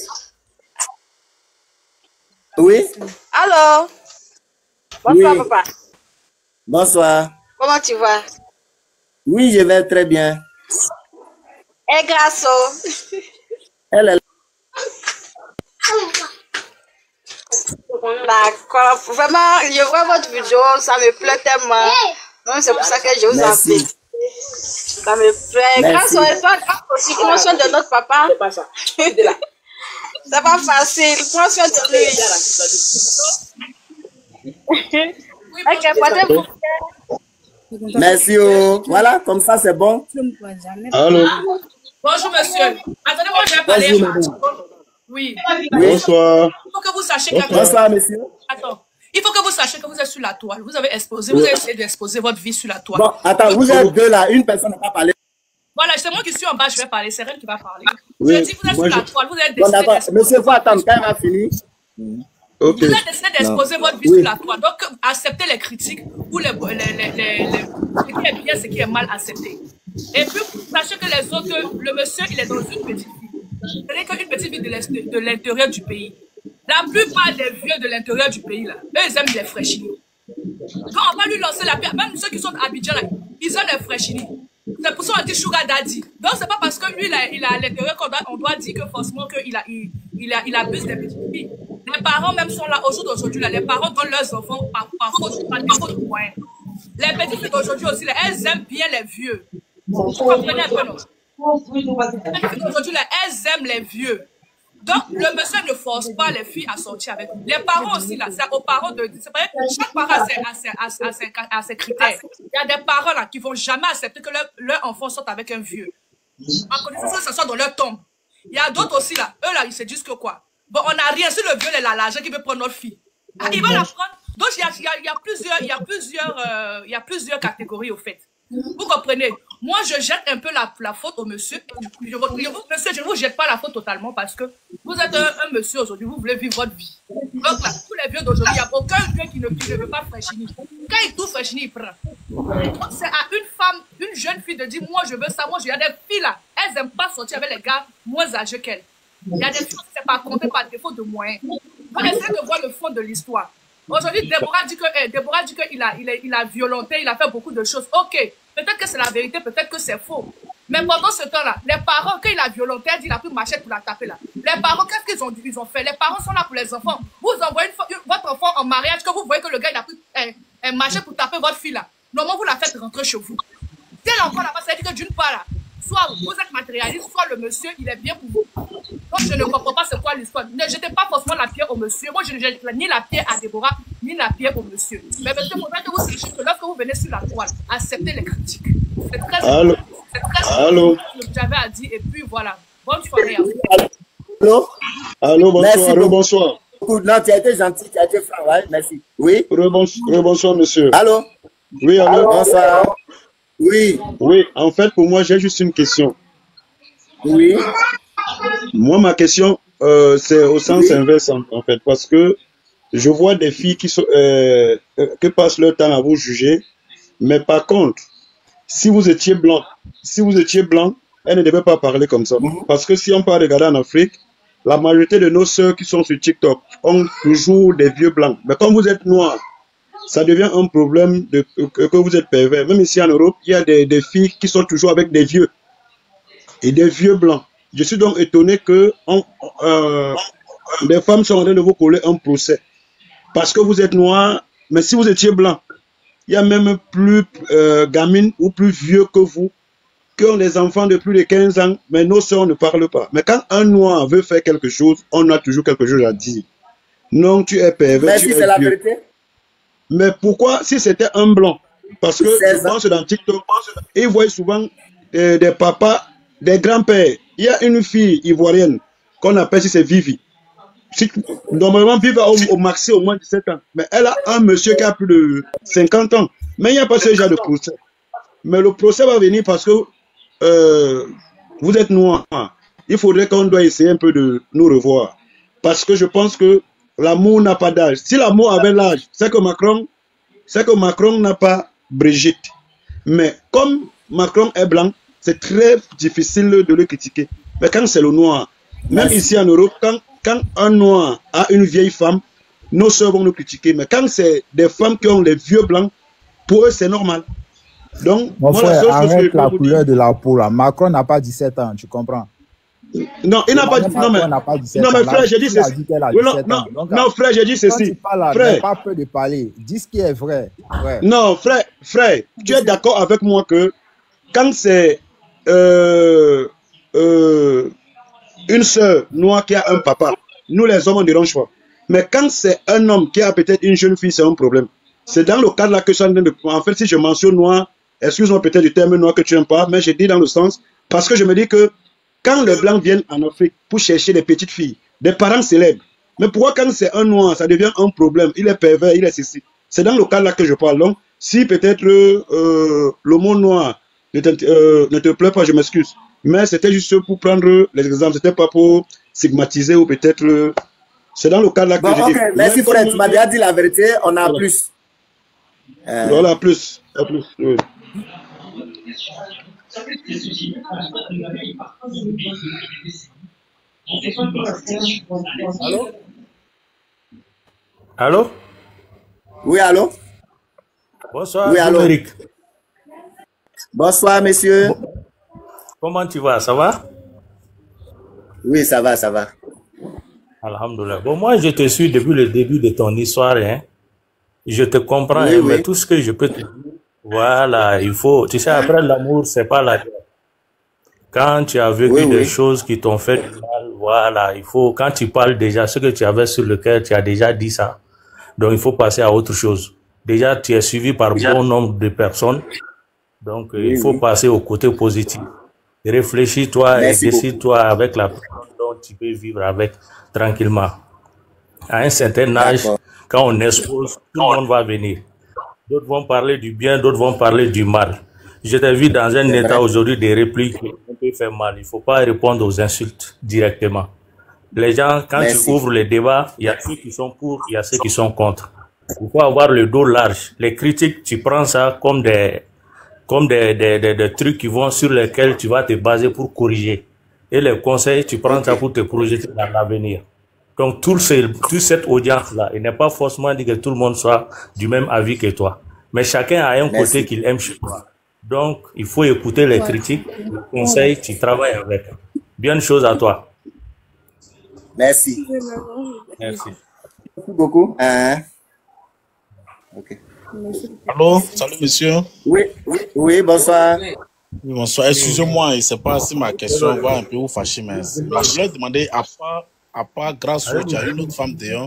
Oui? Allô? Bonsoir, Oui. papa. Bonsoir. Comment tu vas? Oui, je vais très bien. Eh, Grasso. Elle est là. D'accord. Vraiment, je vois votre vidéo, ça me plaît tellement. Donc, c'est pour ça que je vous Merci. appelle. Ça me plaît. Merci. Grâce à toi, grâce aussi, prends soin de notre papa. C'est pas ça. C'est pas facile. Prends soin de lui. Ok, portez-vous. Merci. Oh. Voilà, comme ça, c'est bon. Allô? Bonjour, monsieur. Attendez-moi, je vais parler. Bonjour, madame. Oui. Bonsoir. Il faut que vous sachiez que... Bonsoir, monsieur. Attends. Il faut que vous sachiez que vous êtes sur la toile. Vous avez exposé, vous avez essayé d'exposer votre vie sur la toile. Bon, attends, vous êtes deux là. Une personne n'a pas parlé. Voilà, c'est moi qui suis en bas, je vais parler. C'est elle qui va parler. Oui. Je dis, vous êtes Moi, sur la je- toile, vous êtes Bon, décidé d'accord. d'exposer. Monsieur, il faut attendre quand elle va finir. Ok. Vous avez décidé d'exposer votre vie Oui. sur la toile. Donc, acceptez les critiques ou les, les, les, les, les- ce qui est bien, ce qui est mal accepté. Et puis, sachez que les autres, le monsieur, il est dans une petite ville. C'est-à-dire qu'une petite ville de l'est- de l'intérieur du pays. La plupart des vieux de l'intérieur du pays, là, eux, ils aiment les fraîchinis. Quand on va lui lancer la pierre, même ceux qui sont à Abidjan, là, ils aiment les fraîchinis. C'est pour ça qu'on dit Sugar Daddy. Donc, c'est pas parce que lui, là, il a à l'intérieur qu'on doit, on doit dire que forcément qu'il a, il, il a, il abuse des petites filles. Les parents même sont là, au jour d'aujourd'hui, là, les parents donnent leurs enfants par, par faute, par défaut de moyens. Les petites filles d'aujourd'hui aussi, là, elles aiment bien les vieux. Vous comprenez un peu, non? Les petites filles d'aujourd'hui, là, elles aiment les vieux. Donc, le monsieur ne force pas les filles à sortir avec lui. Les parents aussi, là, c'est aux parents de... C'est vrai, chaque parent a ses, a ses, a ses, a ses, a ses critères. Il y a des parents, là, qui vont jamais accepter que leur, leur enfant sorte avec un vieux. En connaissance que ça soit dans leur tombe. Il y a d'autres aussi, là. Eux, là, ils se disent que quoi? Bon, on n'a rien. Si le vieux est là, l'argent qui veut prendre notre fille. Ah, il va la prendre. Donc, il y a, il y a, il y a plusieurs, il y a plusieurs, euh, il y a plusieurs catégories, au fait. Vous comprenez? Moi, je jette un peu la, la faute au monsieur. Je, je, monsieur, je ne vous jette pas la faute totalement parce que vous êtes un, un monsieur aujourd'hui, vous voulez vivre votre vie. Donc là, tous les vieux d'aujourd'hui, il n'y a aucun vieux qui ne, qui ne veut pas fraîchir. Quand il tout fraîchir, il prend. Donc c'est à une femme, une jeune fille de dire, moi je veux ça, moi je... Il y a des filles là, elles n'aiment pas sortir avec les gars moins âgés qu'elles. Il y a des filles qui ne sont pas comptées par défaut de moyens. On essaie de voir le fond de l'histoire. Aujourd'hui, Déborah dit que, eh, Déborah dit qu'il a, il a, il a violenté, il a fait beaucoup de choses. Ok, peut-être que c'est la vérité, peut-être que c'est faux. Mais pendant ce temps-là, les parents, quand il a violenté, elle dit il a pris machette pour la taper là. Les parents, qu'est-ce qu'ils ont, ils ont fait? Les parents sont là pour les enfants. Vous envoyez une, une, votre enfant en mariage, quand vous voyez que le gars il a pris un, un machette pour taper votre fille là. Normalement, vous la faites rentrer chez vous. Si elle est encore là-bas, ça veut dire que d'une part là, soit vous êtes matérialiste, soit le monsieur, il est bien pour vous. Donc, je ne comprends pas c'est quoi l'histoire. Ne jetez pas forcément la pierre au monsieur. Moi, je ne jette ni la pierre à Déborah, ni la pierre au monsieur. Mais monsieur, il faudrait que vous sachiez que lorsque vous venez sur la toile, acceptez les critiques. C'est très Allô? C'est très Allô? ce que j'avais à dire. Et puis, voilà. Bonne soirée à vous. Allô? Allô, bonsoir, Merci beaucoup. rebonsoir. Non, tu as été gentil, tu as été franc, ouais, merci. Oui? Rebonsoir, rebonsoir, monsieur. Allô? Oui, allô? Bonsoir. Oui. Oui, en fait, pour moi, j'ai juste une question. Oui. Moi, ma question, euh, c'est au sens oui. inverse, en, en fait, parce que je vois des filles qui, sont, euh, qui passent leur temps à vous juger, mais par contre, si vous étiez blanc, si vous étiez blanc, elles ne devaient pas parler comme ça. Mm-hmm. Parce que si on peut regarder en Afrique, la majorité de nos sœurs qui sont sur TikTok ont toujours des vieux blancs. Mais quand vous êtes noir, ça devient un problème de, que, que vous êtes pervers. Même ici en Europe, il y a des, des filles qui sont toujours avec des vieux et des vieux blancs. Je suis donc étonné que on, euh, des femmes sont en train de vous coller un procès. Parce que vous êtes noir, mais si vous étiez blanc, il y a même plus euh, gamines ou plus vieux que vous qui ont des enfants de plus de quinze ans, mais nos sœurs ne parlent pas. Mais quand un noir veut faire quelque chose, on a toujours quelque chose à dire. Non, tu es pervers, mais tu si es c'est la vieux. vérité. Mais pourquoi si c'était un blanc? Parce que je pense dans TikTok, ils voient souvent euh, des papas, des grands-pères. Il y a une fille ivoirienne qu'on appelle si c'est Vivi. Si, normalement, Vivi a au, au maxi au moins dix-sept ans. Mais elle a un monsieur qui a plus de cinquante ans. Mais il n'y a pas ce genre de procès. Mais le procès va venir parce que euh, vous êtes noir. Il faudrait qu'on doit essayer un peu de nous revoir. Parce que je pense que l'amour n'a pas d'âge. Si l'amour avait l'âge, c'est que Macron, c'est que Macron n'a pas Brigitte. Mais comme Macron est blanc, c'est très difficile de le critiquer. Mais quand c'est le noir, Même Merci. ici en Europe, quand, quand un noir a une vieille femme, nos soeurs vont nous critiquer. Mais quand c'est des femmes qui ont les vieux blancs, pour eux, c'est normal. Donc, Mon moi, la frère, seule chose que je arrête peux la vous couleur dire. de la peau là. Macron n'a pas dix-sept ans, tu comprends? Non, il n'a pas. Emmanuel Non, mais, Macron n'a pas dix-sept non, ans. mais La frère, j'ai dit fille a ceci. dit qu'elle a Oui, non, dix-sept non, ans. Donc, non, frère, j'ai dit quand tu ceci. parles là, n'aie Frère, pas peur de parler. Dis ce qui est vrai. Frère. non, frère, frère, tu es d'accord avec moi que quand c'est euh, euh, une sœur noire qui a un papa, nous les hommes on ne dérange pas. Mais quand c'est un homme qui a peut-être une jeune fille, c'est un problème. C'est dans le cadre là que ça. En fait, si je mentionne noir, excuse-moi peut-être du terme noir que tu n'aimes pas, mais je dis dans le sens, parce que je me dis que quand les blancs viennent en Afrique pour chercher des petites filles, des parents célèbres, mais pourquoi quand c'est un noir, ça devient un problème? Il est pervers, il est ceci. C'est dans le cadre là que je parle. Donc, si peut-être euh, le mot noir ne te, euh, ne te plaît pas, je m'excuse. Mais c'était juste pour prendre les exemples, c'était pas pour stigmatiser ou peut-être. Euh, c'est dans le cadre là que Bon, je ok, dis. merci Mais Fred, comme- tu m'as déjà dit la vérité, on a Voilà. plus. Euh, Voilà, plus. À plus. Oui. Allô? Allô? Oui, allô? Bonsoir, Oui, allô? Dominique. Bonsoir, monsieur. Comment tu vas? Ça va? Oui, ça va, ça va. Alhamdoulilah. Bon, moi, je te suis depuis le début de ton histoire. Hein. Je te comprends, Oui, hein, oui. mais tout ce que je peux te dire, voilà, il faut. Tu sais, après l'amour, c'est pas la guerre. Quand tu as vécu Oui, des oui. choses qui t'ont fait du mal, voilà, il faut. Quand tu parles déjà, ce que tu avais sur le cœur, tu as déjà dit ça. Donc, il faut passer à autre chose. Déjà, tu es suivi par bon nombre de personnes. Donc, euh, Oui, il faut oui. passer au côté positif. Réfléchis-toi et Merci beaucoup. décide-toi avec la personne dont tu peux vivre avec tranquillement. À un certain âge, D'accord. quand on expose, tout le monde va venir. D'autres vont parler du bien, d'autres vont parler du mal. Je t'ai vu dans un C'est état vrai. aujourd'hui des répliques qui peut faire mal. Il ne faut pas répondre aux insultes directement. Les gens, quand tu Merci. ouvres les débats, il y a ceux qui sont pour, il y a ceux qui sont contre. Il faut avoir le dos large. Les critiques, tu prends ça comme des, comme des, des, des, des trucs qui vont sur lesquels tu vas te baser pour corriger. Et les conseils, tu prends ça Ok. pour te projeter dans l'avenir. Donc, tout ce, toute cette audience-là, il n'est pas forcément dit que tout le monde soit du même avis que toi. Mais chacun a un côté Merci. qu'il aime chez toi. Donc, il faut écouter les critiques, les conseils, tu travailles avec. Bien chose à toi. Merci. Merci. Merci beaucoup. Hein? Ok. Allô, salut monsieur. Oui, oui, oui, bonsoir. Oui, bonsoir. Excusez-moi, je ne sais pas si ma question va un peu vous fâcher, mais mais je voulais demander, à part, à part grâce au tu as une autre femme dehors.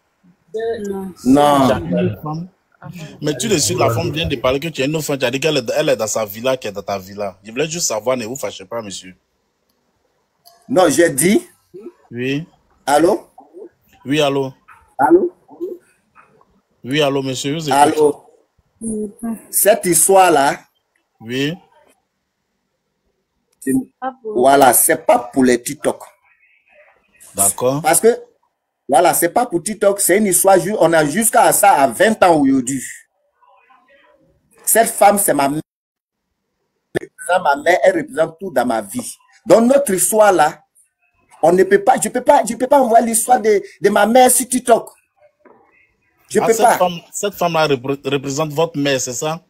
Non. Tu as une autre femme. Mais tu le suis, la femme vient de parler que tu as une autre femme, tu as dit qu'elle est, elle est dans sa villa, qu'elle est dans ta villa. Je voulais juste savoir, ne vous fâchez pas, monsieur. Non, j'ai dit. Oui. Allô? Oui, allô. Allô? Oui, allô, monsieur, je vous écoute. Allô? Cette histoire-là, Oui. c'est- voilà, c'est pas pour les TikTok. D'accord. Parce que, voilà, c'est pas pour TikTok, c'est une histoire, ju- on a jusqu'à ça à vingt ans aujourd'hui. Cette femme, c'est ma mère. Elle représente ma mère, elle représente tout dans ma vie. Dans notre histoire là, on ne peut pas, je peux pas, je peux pas envoyer l'histoire de, de ma mère sur TikTok. Je Ah, peux cette pas. femme, cette femme-là repré- représente votre mère, c'est ça?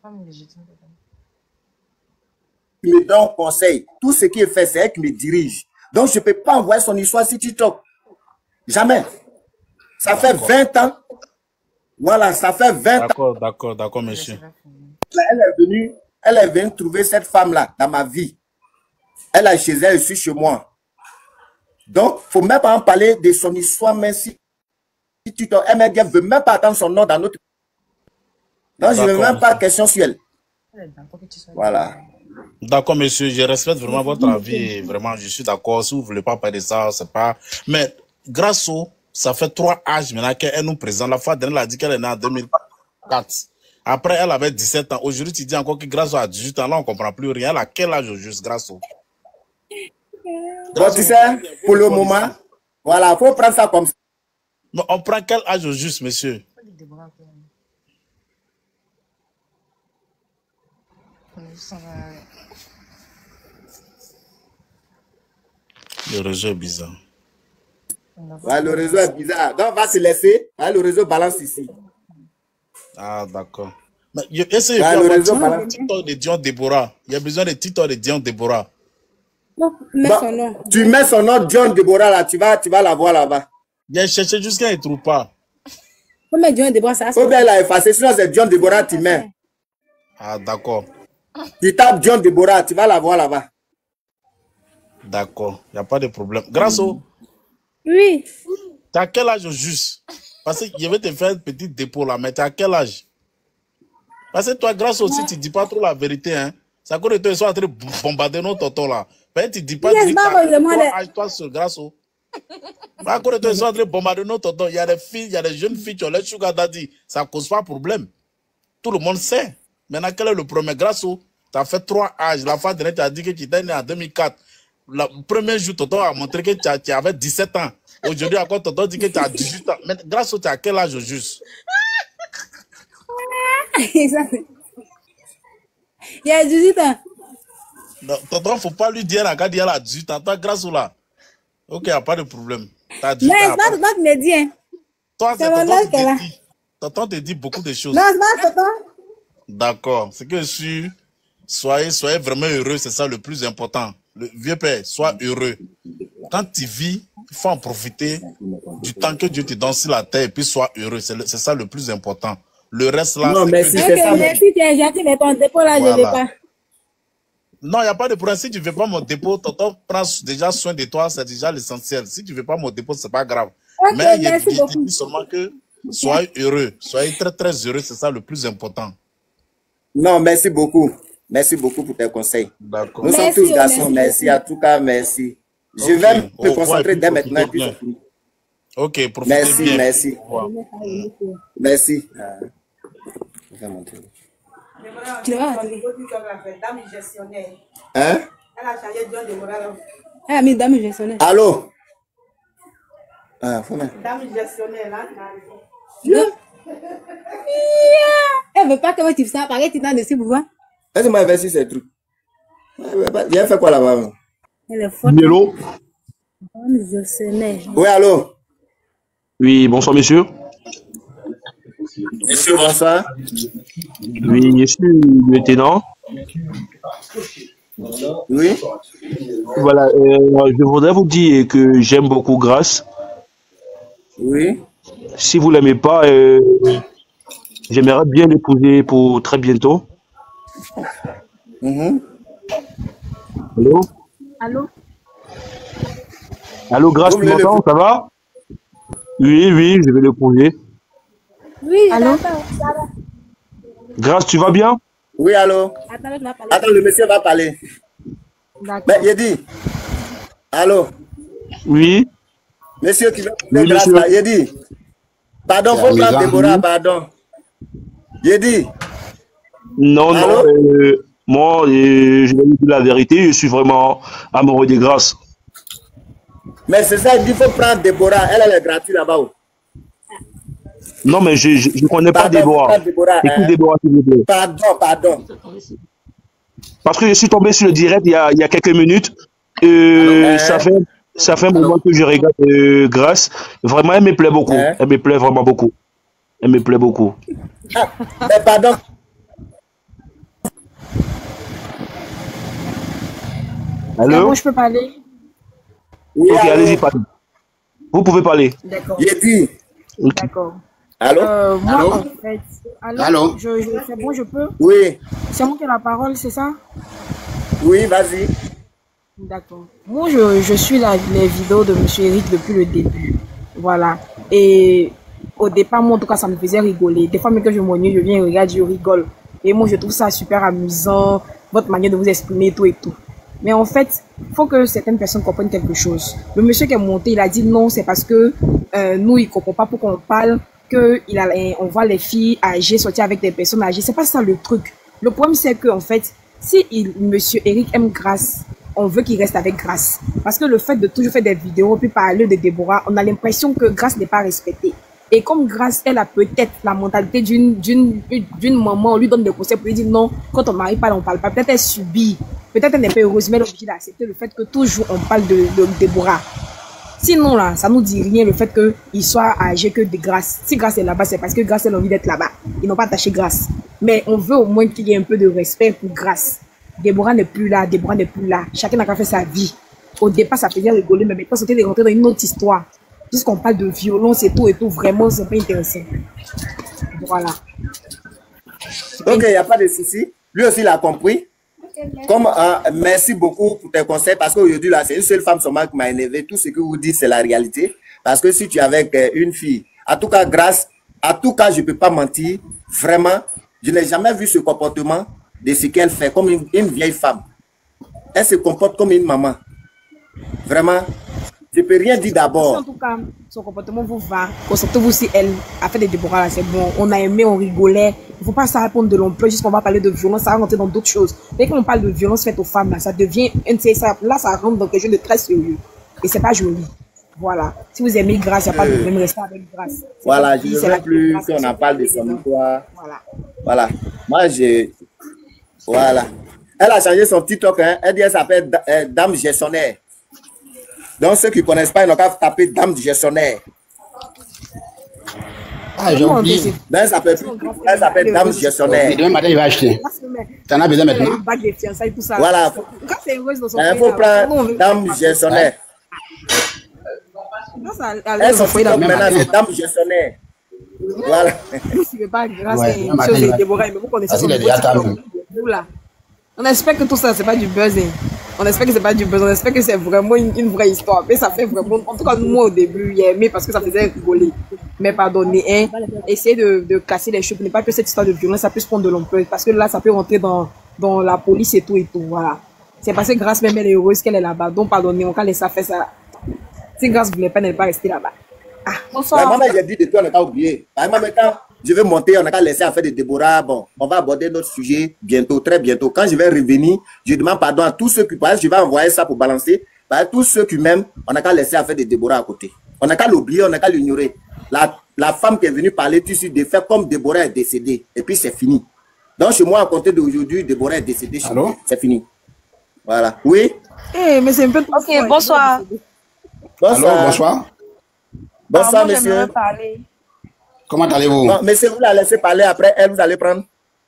Il me donne conseil. Tout ce qui est fait, c'est elle qui me dirige. Donc, je ne peux pas envoyer son histoire sur TikTok. Jamais. Ça fait vingt ans. Voilà, ça fait vingt ans. D'accord, d'accord, d'accord, monsieur. Elle est venue, elle est venue trouver cette femme-là dans ma vie. Elle est chez elle, je suis chez moi. Donc, il ne faut même pas en parler de son histoire, même si TikTok, elle ne veut même pas attendre son nom dans notre... Donc, je ne veux D'accord, même pas monsieur. question sur elle. Voilà. D'accord, monsieur, je respecte vraiment votre avis et vraiment, je suis d'accord. Si vous ne voulez pas parler de ça, c'est pas. Mais grâce au, ça fait trois âges maintenant qu'elle nous présente. La fois dernière, elle a dit qu'elle est née en deux mille quatre. Après, elle avait dix-sept ans. Aujourd'hui, tu dis encore que grâce à dix-huit ans, là, on ne comprend plus rien. Elle a quel âge au juste, grâce au? Bon, tu sais, pour le moment, voilà, il faut prendre ça comme ça. Mais on prend quel âge au juste, monsieur? Le réseau est bizarre. Ouais, le réseau est bizarre. Donc, on va se laisser. Ouais, le réseau balance ici. Ah, d'accord. Mais essayez Ouais, de le faire réseau un balance. TikTok de Dion Deborah. Il y a besoin de TikTok de Dion Deborah. Non, mets Bah, son nom. tu mets son nom, John Deborah, là. Tu vas, tu vas la voir là-bas. Il a cherché jusqu'à il ne trouve pas. Faut mettre John Deborah, ça. Ou bien il a effacé. Sinon, c'est John Deborah, tu mets. Ah, d'accord. Tu tapes John Deborah, tu vas la voir là-bas. D'accord. Il n'y a pas de problème. Grâce au. Oui. Tu as quel âge au juste? Parce que je vais te faire un petit dépôt là, mais tu as quel âge? Parce que toi, grâce au, si tu ne dis pas trop la vérité, hein, ça cause de toi, ils sont en train de bombarder nos tontons là. Mais tu ne dis pas, Yes, tu dis bah, t'as je demande- quel âge, toi, sur grâce au. À cause de toi, ils sont en train de bombarder nos tontons. Il y a des filles, il y a des jeunes filles qui ont leur sugar daddy. Ça ne cause pas de problème. Tout le monde sait. Maintenant, quel est le problème? Grâce au, tu as fait trois âges. La fois dernière, tu as dit que tu étais né en deux mille quatre. Le premier jour, tonton a montré que tu, as, tu avais dix-sept ans. Aujourd'hui, encore, tonton dit que tu as dix-huit ans. Mais grâce au, tu as quel âge au juste? Il y a dix-huit ans. Non, tonton, il ne faut pas lui dire, quand il y a dix-huit ans, toi, grâce au là. Ok, il n'y a pas de problème. T'as dix-huit Mais ans, c'est pas tonton qui me dit, hein. toi, c'est C'est mon tonton âge qui qu'elle a. te dit. Tonton te dit beaucoup de choses. Non, c'est pas tonton. D'accord. C'est que je suis. Soyez, soyez vraiment heureux, c'est ça le plus important. Le vieux père, sois heureux. Quand tu vis, il faut en profiter du temps que Dieu te donne sur la terre et puis sois heureux. C'est le- c'est ça le plus important. Le reste là, Non, c'est mais que si Dieu- c'est ça. Ok, merci, tu es gentil, mais ton dépôt là, je ne vais Voilà. pas. Non, il n'y a pas de problème. Si tu ne veux pas mon dépôt, tonton prend déjà soin de toi, c'est déjà l'essentiel. Si tu ne veux pas mon dépôt, ce n'est pas grave. Ok, Mais il y a- merci je beaucoup. dis seulement que soyez heureux. Soyez très, très heureux. C'est ça le plus important. Non, merci beaucoup. Merci beaucoup pour tes conseils. D'accord. Nous sommes Merci, tous oh, garçons. merci Merci. En tout cas, merci. Je Ok. vais Au me revoir et concentrer puis dès maintenant et profitez puis bien. c'est fini. Ok, profitez Merci, bien. merci. Au revoir. Merci. Ah, je vais montrer. Tu vas rentrer. Hein? Elle a mis dame gestionnaire. Allô? Ah, faut mettre. Non. Elle veut pas que tu fasses ça. Pareil, tu t'en dessus pour voir. Est-ce que moi, investir ces trucs? J'ai fait quoi là-bas? Elle est forte. Hello. Dame gestionnaire. Oui, allô? Oui, bonsoir, monsieur. Monsieur, bonsoir. Oui, je suis le lieutenant. Oui. Voilà, euh, je voudrais vous dire que j'aime beaucoup Grâce. Oui. Si vous l'aimez pas, euh, j'aimerais bien l'épouser pour très bientôt. Mhm. Allô? Allô? Allô, Grâce, Vous tu voulez m'entends? Ça va? Oui, oui, je vais l'épouser. Oui, allô? Grâce, tu vas bien? Oui, allô? Attends, je vais parler. Attends, le monsieur va parler. D'accord. Mais il dit. Allô? Oui. Monsieur qui veut Oui, grâce monsieur. là, il dit. Pardon, faut Les prendre gens. Déborah, pardon. Il dit. Non, non, Allô? euh, moi, euh, je vais vous dire la vérité, je suis vraiment amoureux des Grâces. Mais c'est ça, il dit, faut prendre Déborah. Elle, elle est gratuite là-bas. Oh. Non, mais je ne connais pas Pardon, faut Déborah. prendre Déborah. Écoute hein. Déborah, s'il vous plaît. Pardon, pardon. Parce que je suis tombé sur le direct il y a, il y a quelques minutes. Euh, Hein? ça, fait, ça fait un moment que je regarde euh, Grâce. Vraiment, elle me plaît beaucoup. Hein? Elle me plaît vraiment beaucoup. Elle me plaît beaucoup. Ah, mais pardon. C'est Allô? bon, je peux parler? Oui, Ok, allô? allez-y, parlez. Vous pouvez parler. D'accord. Il dit. Ok. D'accord. Allô? Euh, moi, Allô? en fait. Allô? Allô? Je, je, c'est bon, je peux? Oui, C'est moi qui ai la parole, c'est ça? oui, vas-y. D'accord. Moi, je, je suis la, les vidéos de monsieur Eric depuis le début. Voilà. Et au départ, moi, en tout cas, ça me faisait rigoler. Des fois, même que je m'ennuie, je viens regarder, je rigole. Et moi, je trouve ça super amusant, votre manière de vous exprimer, tout et tout. Mais en fait, il faut que certaines personnes comprennent quelque chose. Le monsieur qui est monté, il a dit non, c'est parce que euh, nous, il ne comprend pas pourquoi on parle, que il a, on voit les filles âgées sortir avec des personnes âgées. C'est pas ça le truc. Le problème, c'est que en fait, si il, monsieur Eric aime Grâce, on veut qu'il reste avec Grâce. Parce que le fait de toujours faire des vidéos puis parler de Déborah, on a l'impression que Grâce n'est pas respectée. Et comme Grâce, elle a peut-être la mentalité d'une d'une d'une maman, on lui donne des conseils pour lui dire non, quand on marie pas, on parle pas. Peut-être elle subit. peut-être elle n'est pas heureuse, mais elle est obligée d'accepter le fait que toujours on parle de, de Déborah. Sinon, là, ça nous dit rien le fait qu'il soit âgé que de Grâce. Si Grâce est là-bas, c'est parce que Grâce a envie d'être là-bas. Ils n'ont pas attaché Grâce. Mais on veut au moins qu'il y ait un peu de respect pour Grâce. Déborah n'est plus là, Déborah n'est plus là. Chacun n'a qu'à faire sa vie. Au départ, ça faisait rigoler, mais maintenant, c'était de rentrer dans une autre histoire. Puisqu'on parle de violence et tout et tout, vraiment, c'est pas intéressant. Voilà. Ok, il n'y a pas de souci. Lui aussi, il a compris. Comme, euh, merci beaucoup pour tes conseils, parce qu'aujourd'hui, là, c'est une seule femme seulement qui m'a énervé. Tout ce que vous dites, c'est la réalité. Parce que si tu es avec euh, une fille, en tout cas, grâce, en tout cas, je ne peux pas mentir. Vraiment, je n'ai jamais vu ce comportement de ce qu'elle fait, comme une, une vieille femme. Elle se comporte comme une maman. Vraiment, je ne peux rien dire d'abord. En tout cas, son comportement vous va. Concentrez-vous si elle a fait des Déborah là, c'est bon. On a aimé, on rigolait. Il ne faut pas ça répondre de l'ampleur, juste qu'on va parler de violence, ça va rentrer dans d'autres choses. Dès qu'on parle de violence faite aux femmes, là, ça devient, ça, là, ça rentre dans quelque chose de très sérieux. Et c'est pas joli. Voilà. Si vous aimez Grâce, il n'y a pas de problème, restez avec Grâce. Voilà, je ne veux plus qu'on en parle de son histoire. Voilà. Voilà. Moi, j'ai... Voilà. Elle a changé son TikTok, hein. Elle dit qu'elle s'appelle euh, Dame Gestionnaire. Donc, ceux qui ne connaissent pas, ils n'ont qu'à taper Dame Gestionnaire. Ah, j'ai oublié. Elle s'appelle Dame Gestionnaire. Demain matin, il va acheter. Tu en as besoin maintenant. Voilà. Il faut prendre Dame Gestionnaire. Elle s'en fout maintenant, c'est Dame Gestionnaire. Voilà. On espère que tout ça, c'est pas du buzz. On espère que c'est pas du buzz. On espère que c'est vraiment une, une vraie histoire. Mais ça fait vraiment. En tout cas, moi au début, j'ai aimé parce que ça faisait rigoler. Mais pardonnez, hein, essayez de, de casser les choses. Ne pas que cette histoire de violence, ça puisse prendre de l'ampleur. Parce que là, ça peut rentrer dans, dans la police et tout et tout. Voilà. C'est parce que Grâce même elle est heureuse qu'elle est là-bas. Donc, pardonnez, on va laisser ça faire ça. Si Grâce voulait pas, elle n'est pas restée là-bas. Ah, bonsoir. Maman, j'ai dit de toi, on n'a pas oublié. Par exemple, maintenant, je vais monter, on n'a qu'à laisser à faire des Déborah. Bon, on va aborder notre sujet bientôt, très bientôt. Quand je vais revenir, je demande pardon à tous ceux qui, par exemple, je vais envoyer ça pour balancer. Par exemple, tous ceux qui m'aiment, on n'a qu'à laisser à faire des Déborah à côté. On n'a qu'à l'oublier, on n'a qu'à l'ignorer. La, la femme qui est venue parler tout de suite de faire comme Déborah est décédée. Et puis c'est fini. Donc chez moi, à compter d'aujourd'hui, Déborah est décédée. C'est fini. Voilà. Oui? Hey, mais c'est un peu... Ok, bonsoir. Bonsoir. Allô, bonsoir. Bonsoir, moi, monsieur. Parler. Comment allez-vous? Non, monsieur, vous la laissez parler, après elle, vous allez prendre.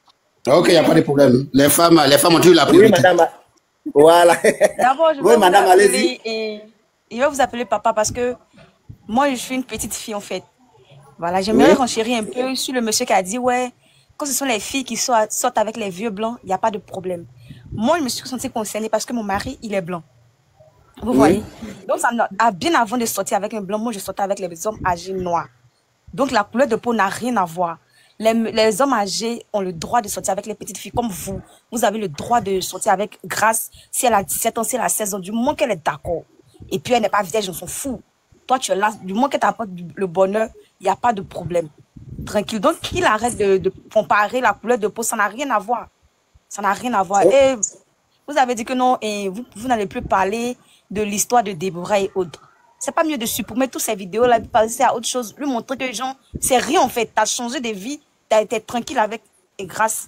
Ok, il n'y a pas de problème. Les femmes, les femmes ont eu la priorité. Oui, madame. Voilà. D'abord, je oui, vais madame, vous allez-y. appeler et je vais vous appeler papa parce que moi, je suis une petite fille, en fait. Voilà, j'aimerais Oui. renchérir un peu sur le monsieur qui a dit, ouais, quand ce sont les filles qui sortent, sortent avec les vieux blancs, il n'y a pas de problème. Moi, je me suis sentie concernée parce que mon mari, il est blanc. Vous Oui. voyez? Donc, ça, n'a- bien avant de sortir avec un blanc, moi, je sortais avec les hommes âgés noirs. Donc, la couleur de peau n'a rien à voir. Les, les hommes âgés ont le droit de sortir avec les petites filles comme vous. Vous avez le droit de sortir avec Grâce. Si elle a dix-sept ans, si elle a seize ans, du moment qu'elle est d'accord. Et puis, elle n'est pas vierge, on s'en fout. Toi, tu es là. Du moment qu'elle t'apporte du- le bonheur, il n'y a pas de problème. Tranquille. Donc, qu'il arrête de, de comparer la couleur de peau, ça n'a rien à voir. Ça n'a rien à voir. Oh. Et vous avez dit que non, et vous, vous n'allez plus parler de l'histoire de Déborah et autres. C'est pas mieux de supprimer toutes ces vidéos-là, de passer à autre chose, lui montrer que les gens, c'est rien en fait. Tu as changé de vie, tu as été tranquille avec et grâce.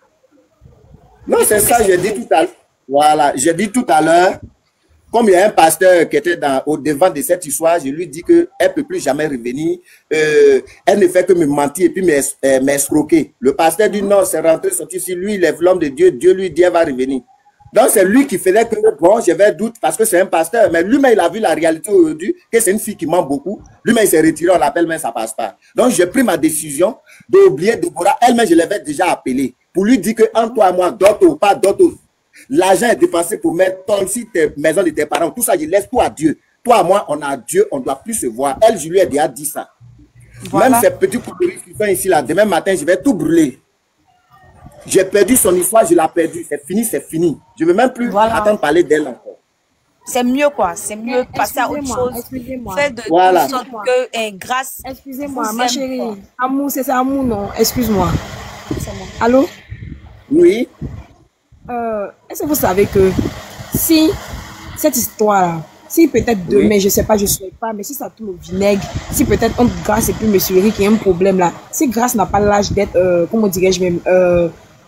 Non, c'est ça, j'ai dit tout à l'heure. Voilà, j'ai dit tout à l'heure, comme il y a un pasteur qui était dans, au devant de cette histoire, je lui dis qu'elle ne peut plus jamais revenir. Euh, elle ne fait que me mentir et puis m'es- euh, m'escroquer. Le pasteur dit non, c'est rentré, sorti ici. Lui, il est l'homme de Dieu. Dieu lui dit, elle va revenir. Donc, c'est lui qui faisait que, bon, j'avais doute parce que c'est un pasteur. Mais lui-même, il a vu la réalité aujourd'hui, que c'est une fille qui ment beaucoup. Lui-même, il s'est retiré, on l'appelle, mais ça passe pas. Donc, j'ai pris ma décision d'oublier Déborah. Elle-même, je l'avais déjà appelée pour lui dire que, entre toi et moi, d'autres ou pas d'autres, l'argent est dépensé pour mettre ton site, tes maisons de tes parents. Tout ça, je laisse tout à Dieu. Toi, moi, on a Dieu, on ne doit plus se voir. Elle, je lui ai déjà dit ça. Voilà. Même ces petits coups qui sont ici, là, demain matin, je vais tout brûler. J'ai perdu son histoire, je l'ai perdu. C'est fini, c'est fini. Je ne veux même plus Voilà. attendre parler d'elle encore. C'est mieux quoi, c'est mieux de passer à autre Excusez-moi, chose. excusez-moi. Faire de Voilà. toute sorte que eh, grâce. Excusez-moi, vous ma aime, chérie. quoi. Amour, c'est ça, amour, non. Excuse-moi. C'est moi. Allô? Oui. Euh, Est-ce que vous savez que si cette histoire-là, si peut-être demain, Oui. je sais pas, je souhaite pas, mais si ça tourne au vinaigre, si peut-être entre Grâce et puis Monsieur Eric, il y a un problème là, si Grâce n'a pas l'âge d'être, euh, comment dirais-je même, euh,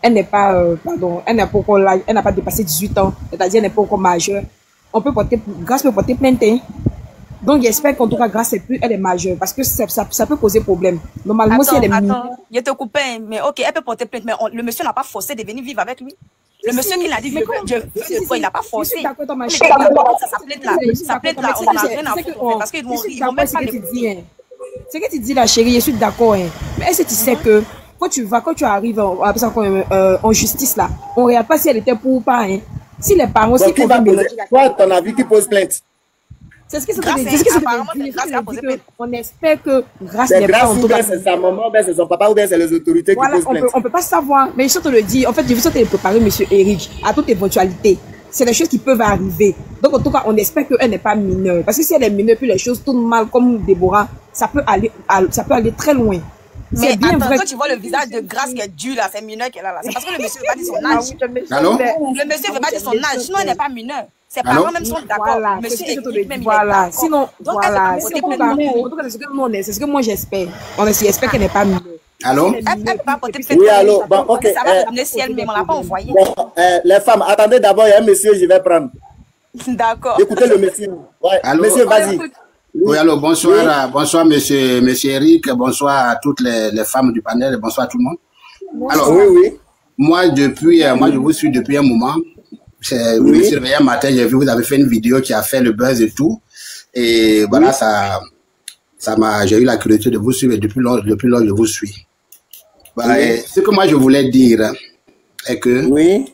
elle n'est pas, euh, pardon, elle n'a pas encore l'âge, elle n'a pas dépassé dix-huit ans, c'est-à-dire elle n'est pas encore majeure, on peut porter, Grâce peut porter plainte. Hein. Donc j'espère qu'en tout cas Grâce est plus, elle est majeure, parce que ça, ça, ça peut poser problème. Normalement, Attends, si elle est attends, mineure, je te coupe, hein, mais ok, elle peut porter plainte, mais on- le monsieur n'a pas forcé de venir vivre avec lui. Le monsieur Si, qui l'a dit, mais je comment- veux, je veux si, de si, toi, il n'a pas je forcé. suis d'accord, ma Mais chérie. comment ça, sa plainte là, Je suis sa plainte là, d'accord, on mais n'a c'est- rien à c'est que foutre, on- parce qu'ils je vont suis ils vont d'accord même avec ce pas que tu dis, l'écouter. hein. Ce que tu dis là, chérie, je suis d'accord, hein. Mais est-ce que tu sais que quand tu vas, quand tu arrives en, en- euh, en justice là, on ne regarde pas si elle était pour ou pas, hein. Si les parents, Donc, si qui va poser, toi, ton avis, qui pose plainte? c'est ce que c'est Grâce, c'est ce que c'est apparemment, de c'est dire, Grâce qui a posé plainte. on espère que Grâce C'est n'est pas Grâce en ou tout bien cas. c'est sa maman, bien c'est son papa, ou bien c'est les autorités Voilà, qui posent on peut, plainte. on peut pas savoir, mais je te le dis, en fait, je veux te préparer, monsieur Eric, à toute éventualité. C'est des choses qui peuvent arriver. Donc, en tout cas, on espère qu'elle n'est pas mineure. Parce que si elle est mineure, puis les choses tournent mal, comme Déborah, ça peut aller, à- ça peut aller très loin. Mais C'est bien attends, vrai. quand tu vois le visage de Grâce qui est dur là, c'est mineur qu'elle a là. C'est parce que le monsieur ne veut pas dire son Ah âge. oui, mais- Allô? Le monsieur ne veut pas dire son âge, sinon elle n'est pas mineure. Ses Allô? parents même sont d'accord. Voilà, Le c'est monsieur ce que je te Eric le même dis. il est Voilà, d'accord. sinon, Donc elle voilà, peut si porter on plainte. va- en tout cas, c'est ce que nous, on est, c'est ce que moi j'espère. On espère qu'elle n'est pas mineure. Allô? Elle elle peut pas porter plainte. Oui, allô, bon, ok. Ça va euh, ramener si elle-même, on l'a pas envoyé. bon, euh, les femmes, attendez d'abord, il y a un monsieur, je vais prendre. D'accord. Écoutez le monsieur. Ouais, Allô? monsieur, vas-y. Oui, allô, bonsoir, Oui. euh, bonsoir, monsieur, monsieur Eric, bonsoir à toutes les, les femmes du panel, et bonsoir à tout le monde. Alors, Oui, oui. moi, depuis, euh, moi, je vous suis depuis un moment. C'est- Oui. Je me suis réveillé un matin, j'ai vu, vous avez fait une vidéo qui a fait le buzz et tout. Et voilà, ça, ça m'a, j'ai eu la curiosité de vous suivre et depuis lors, depuis lors, je vous suis. Voilà, Oui. et ce que moi, je voulais dire est que, Oui.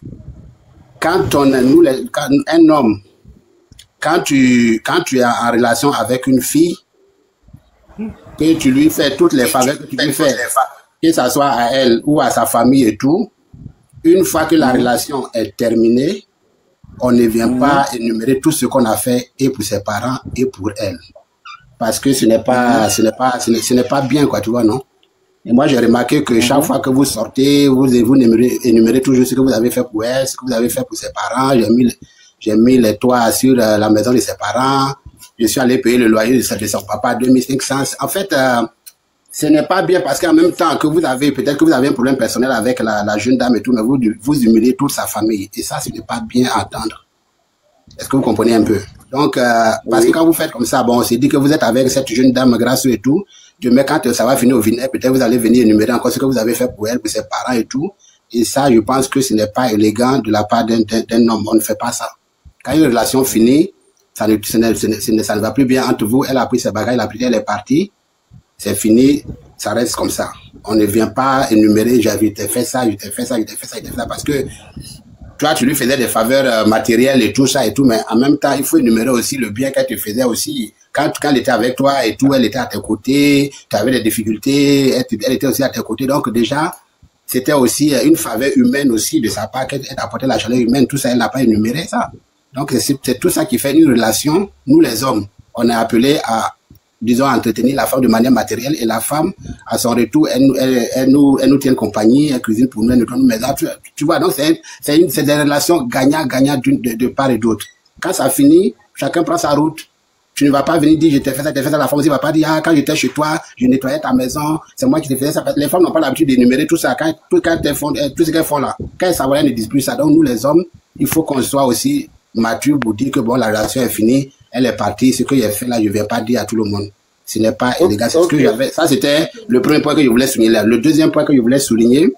quand on, nous, les- quand un homme, quand tu, quand tu es en relation avec une fille, que tu lui fais toutes les faveurs que tu lui fais, que ce soit à elle ou à sa famille et tout, une fois que la relation est terminée, on ne vient pas énumérer tout ce qu'on a fait et pour ses parents et pour elle. Parce que ce n'est pas, ce n'est pas, ce n'est, ce n'est pas bien, quoi, tu vois, non? Et moi, j'ai remarqué que chaque fois que vous sortez, vous, vous énumérez, énumérez toujours ce que vous avez fait pour elle, ce que vous avez fait pour ses parents. J'ai mis, j'ai mis les toits sur euh, la maison de ses parents. Je suis allé payer le loyer de son, de son papa à deux mille cinq cents. En fait, euh, ce n'est pas bien parce qu'en même temps que vous avez, peut-être que vous avez un problème personnel avec la, la jeune dame et tout, mais vous, vous humiliez toute sa famille. Et ça, ce n'est pas bien à entendre. Est-ce que vous comprenez un peu? Donc, euh, parce que quand vous faites comme ça, bon, on s'est dit que vous êtes avec cette jeune dame grâce et tout. Demain, quand ça va finir au vinaigre, peut-être vous allez venir énumérer encore ce que vous avez fait pour elle, pour ses parents et tout. Et ça, je pense que ce n'est pas élégant de la part d'un d'un homme. On ne fait pas ça. Quand une relation finit, ça ne, ce ne, ce ne, ce ne- ça ne va plus bien entre vous. Elle a pris ses bagages, elle a pris, elle est partie. C'est fini, ça reste comme ça. On ne vient pas énumérer, j'ai fait ça, je t'ai fait ça, je t'ai fait ça, je t'ai fait ça, parce que toi, tu lui faisais des faveurs euh, matérielles et tout ça et tout, mais en même temps, il faut énumérer aussi le bien qu'elle te faisait aussi. Quand, quand elle était avec toi et tout, elle était à tes côtés, tu avais des difficultés, elle, elle était aussi à tes côtés. Donc déjà, c'était aussi euh, une faveur humaine aussi de sa part, qu'elle apportait la chaleur humaine, tout ça, elle n'a pas énuméré ça. Donc c'est c'est tout ça qui fait une relation. Nous les hommes, on est appelés à, disons, entretenir la femme de manière matérielle et la femme, à son retour, elle, nous- elle, elle nous, elle nous tient compagnie, elle cuisine pour nous, elle nous donne maison. Tu, tu vois, donc c'est c'est une- c'est des relations gagnant-gagnant d'une- de, de part et d'autre. Quand ça finit, chacun prend sa route. Tu ne vas pas venir dire je t'ai fait ça, je t'ai fait ça. La femme aussi ne va pas dire ah, quand j'étais chez toi, je nettoyais ta maison, c'est moi qui t'ai fait ça. Les femmes n'ont pas l'habitude d'énumérer tout ça. Quand, tout, quand elles font, tout ce qu'elles font là, quand elles savent, elles ne disent plus ça. Donc nous les hommes, il faut qu'on soit aussi mature pour dire que bon, la relation est finie, elle est partie, ce que j'ai fait là, je ne viens pas dire à tout le monde. Ce n'est pas élégant. C'est ce que j'avais. Ça, c'était le premier point que je voulais souligner là. Le deuxième point que je voulais souligner,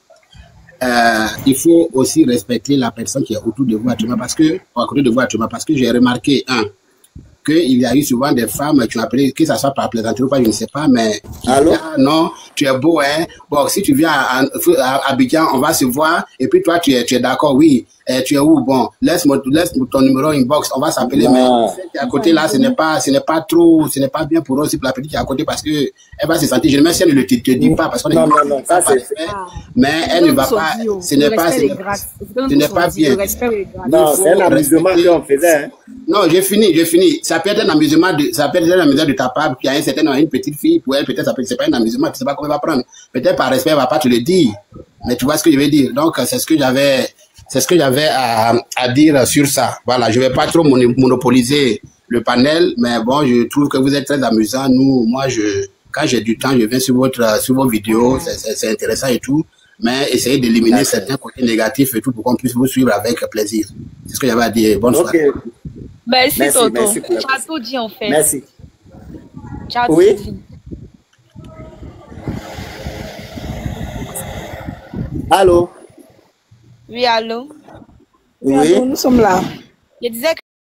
euh, il faut aussi respecter la personne qui est autour de vous actuellement, parce que, à côté de vous actuellement, parce que j'ai remarqué, un, qu'il y a eu souvent des femmes qui ont appelé, que ça soit par plaisanterie ou pas, je ne sais pas, mais Allô? ah, non, tu es beau, hein. Bon, si tu viens à, à Abidjan, on va se voir, et puis toi, tu es, tu es d'accord, oui. Eh, tu es où? Bon, laisse, laisse ton numéro inbox, on va s'appeler, mais celle qui est à côté là, ce n'est pas, ce n'est pas trop, ce n'est pas bien pour eux aussi, pour la petite qui est à côté, parce que elle va se sentir, je ne sais si elle ne te, te dit pas, parce qu'on est Non, non, non, ça c'est fait, mais elle ne va pas, ce n'est pas, ce n'est pas, ce n'est pas bien. Non, c'est un amusement qu'on faisait. Hein. Non, j'ai fini, j'ai fini. Ça peut être un amusement de, ça peut être un amusement de ta part, qui a un certain, une petite fille, pour elle, peut-être, ça peut, c'est pas un amusement, tu sais pas comment elle va prendre. Peut-être par respect, elle va pas te le dire. Mais tu vois ce que je veux dire. Donc, c'est ce que j'avais, c'est ce que j'avais à, à dire sur ça. Voilà. Je vais pas trop monopoliser le panel, mais bon, je trouve que vous êtes très amusant. Nous, moi, je, quand j'ai du temps, je viens sur votre, sur vos vidéos, c'est intéressant et tout. mais essayez d'éliminer certains côtés négatifs et tout pour qu'on puisse vous suivre avec plaisir. C'est ce que j'avais à dire. Bonne soirée. Okay. Merci, merci Toto. Merci tu as tout dit en fait. Merci. Tu as oui. tout dit. Allô? Oui, allô? Oui. Nous sommes là. Je disais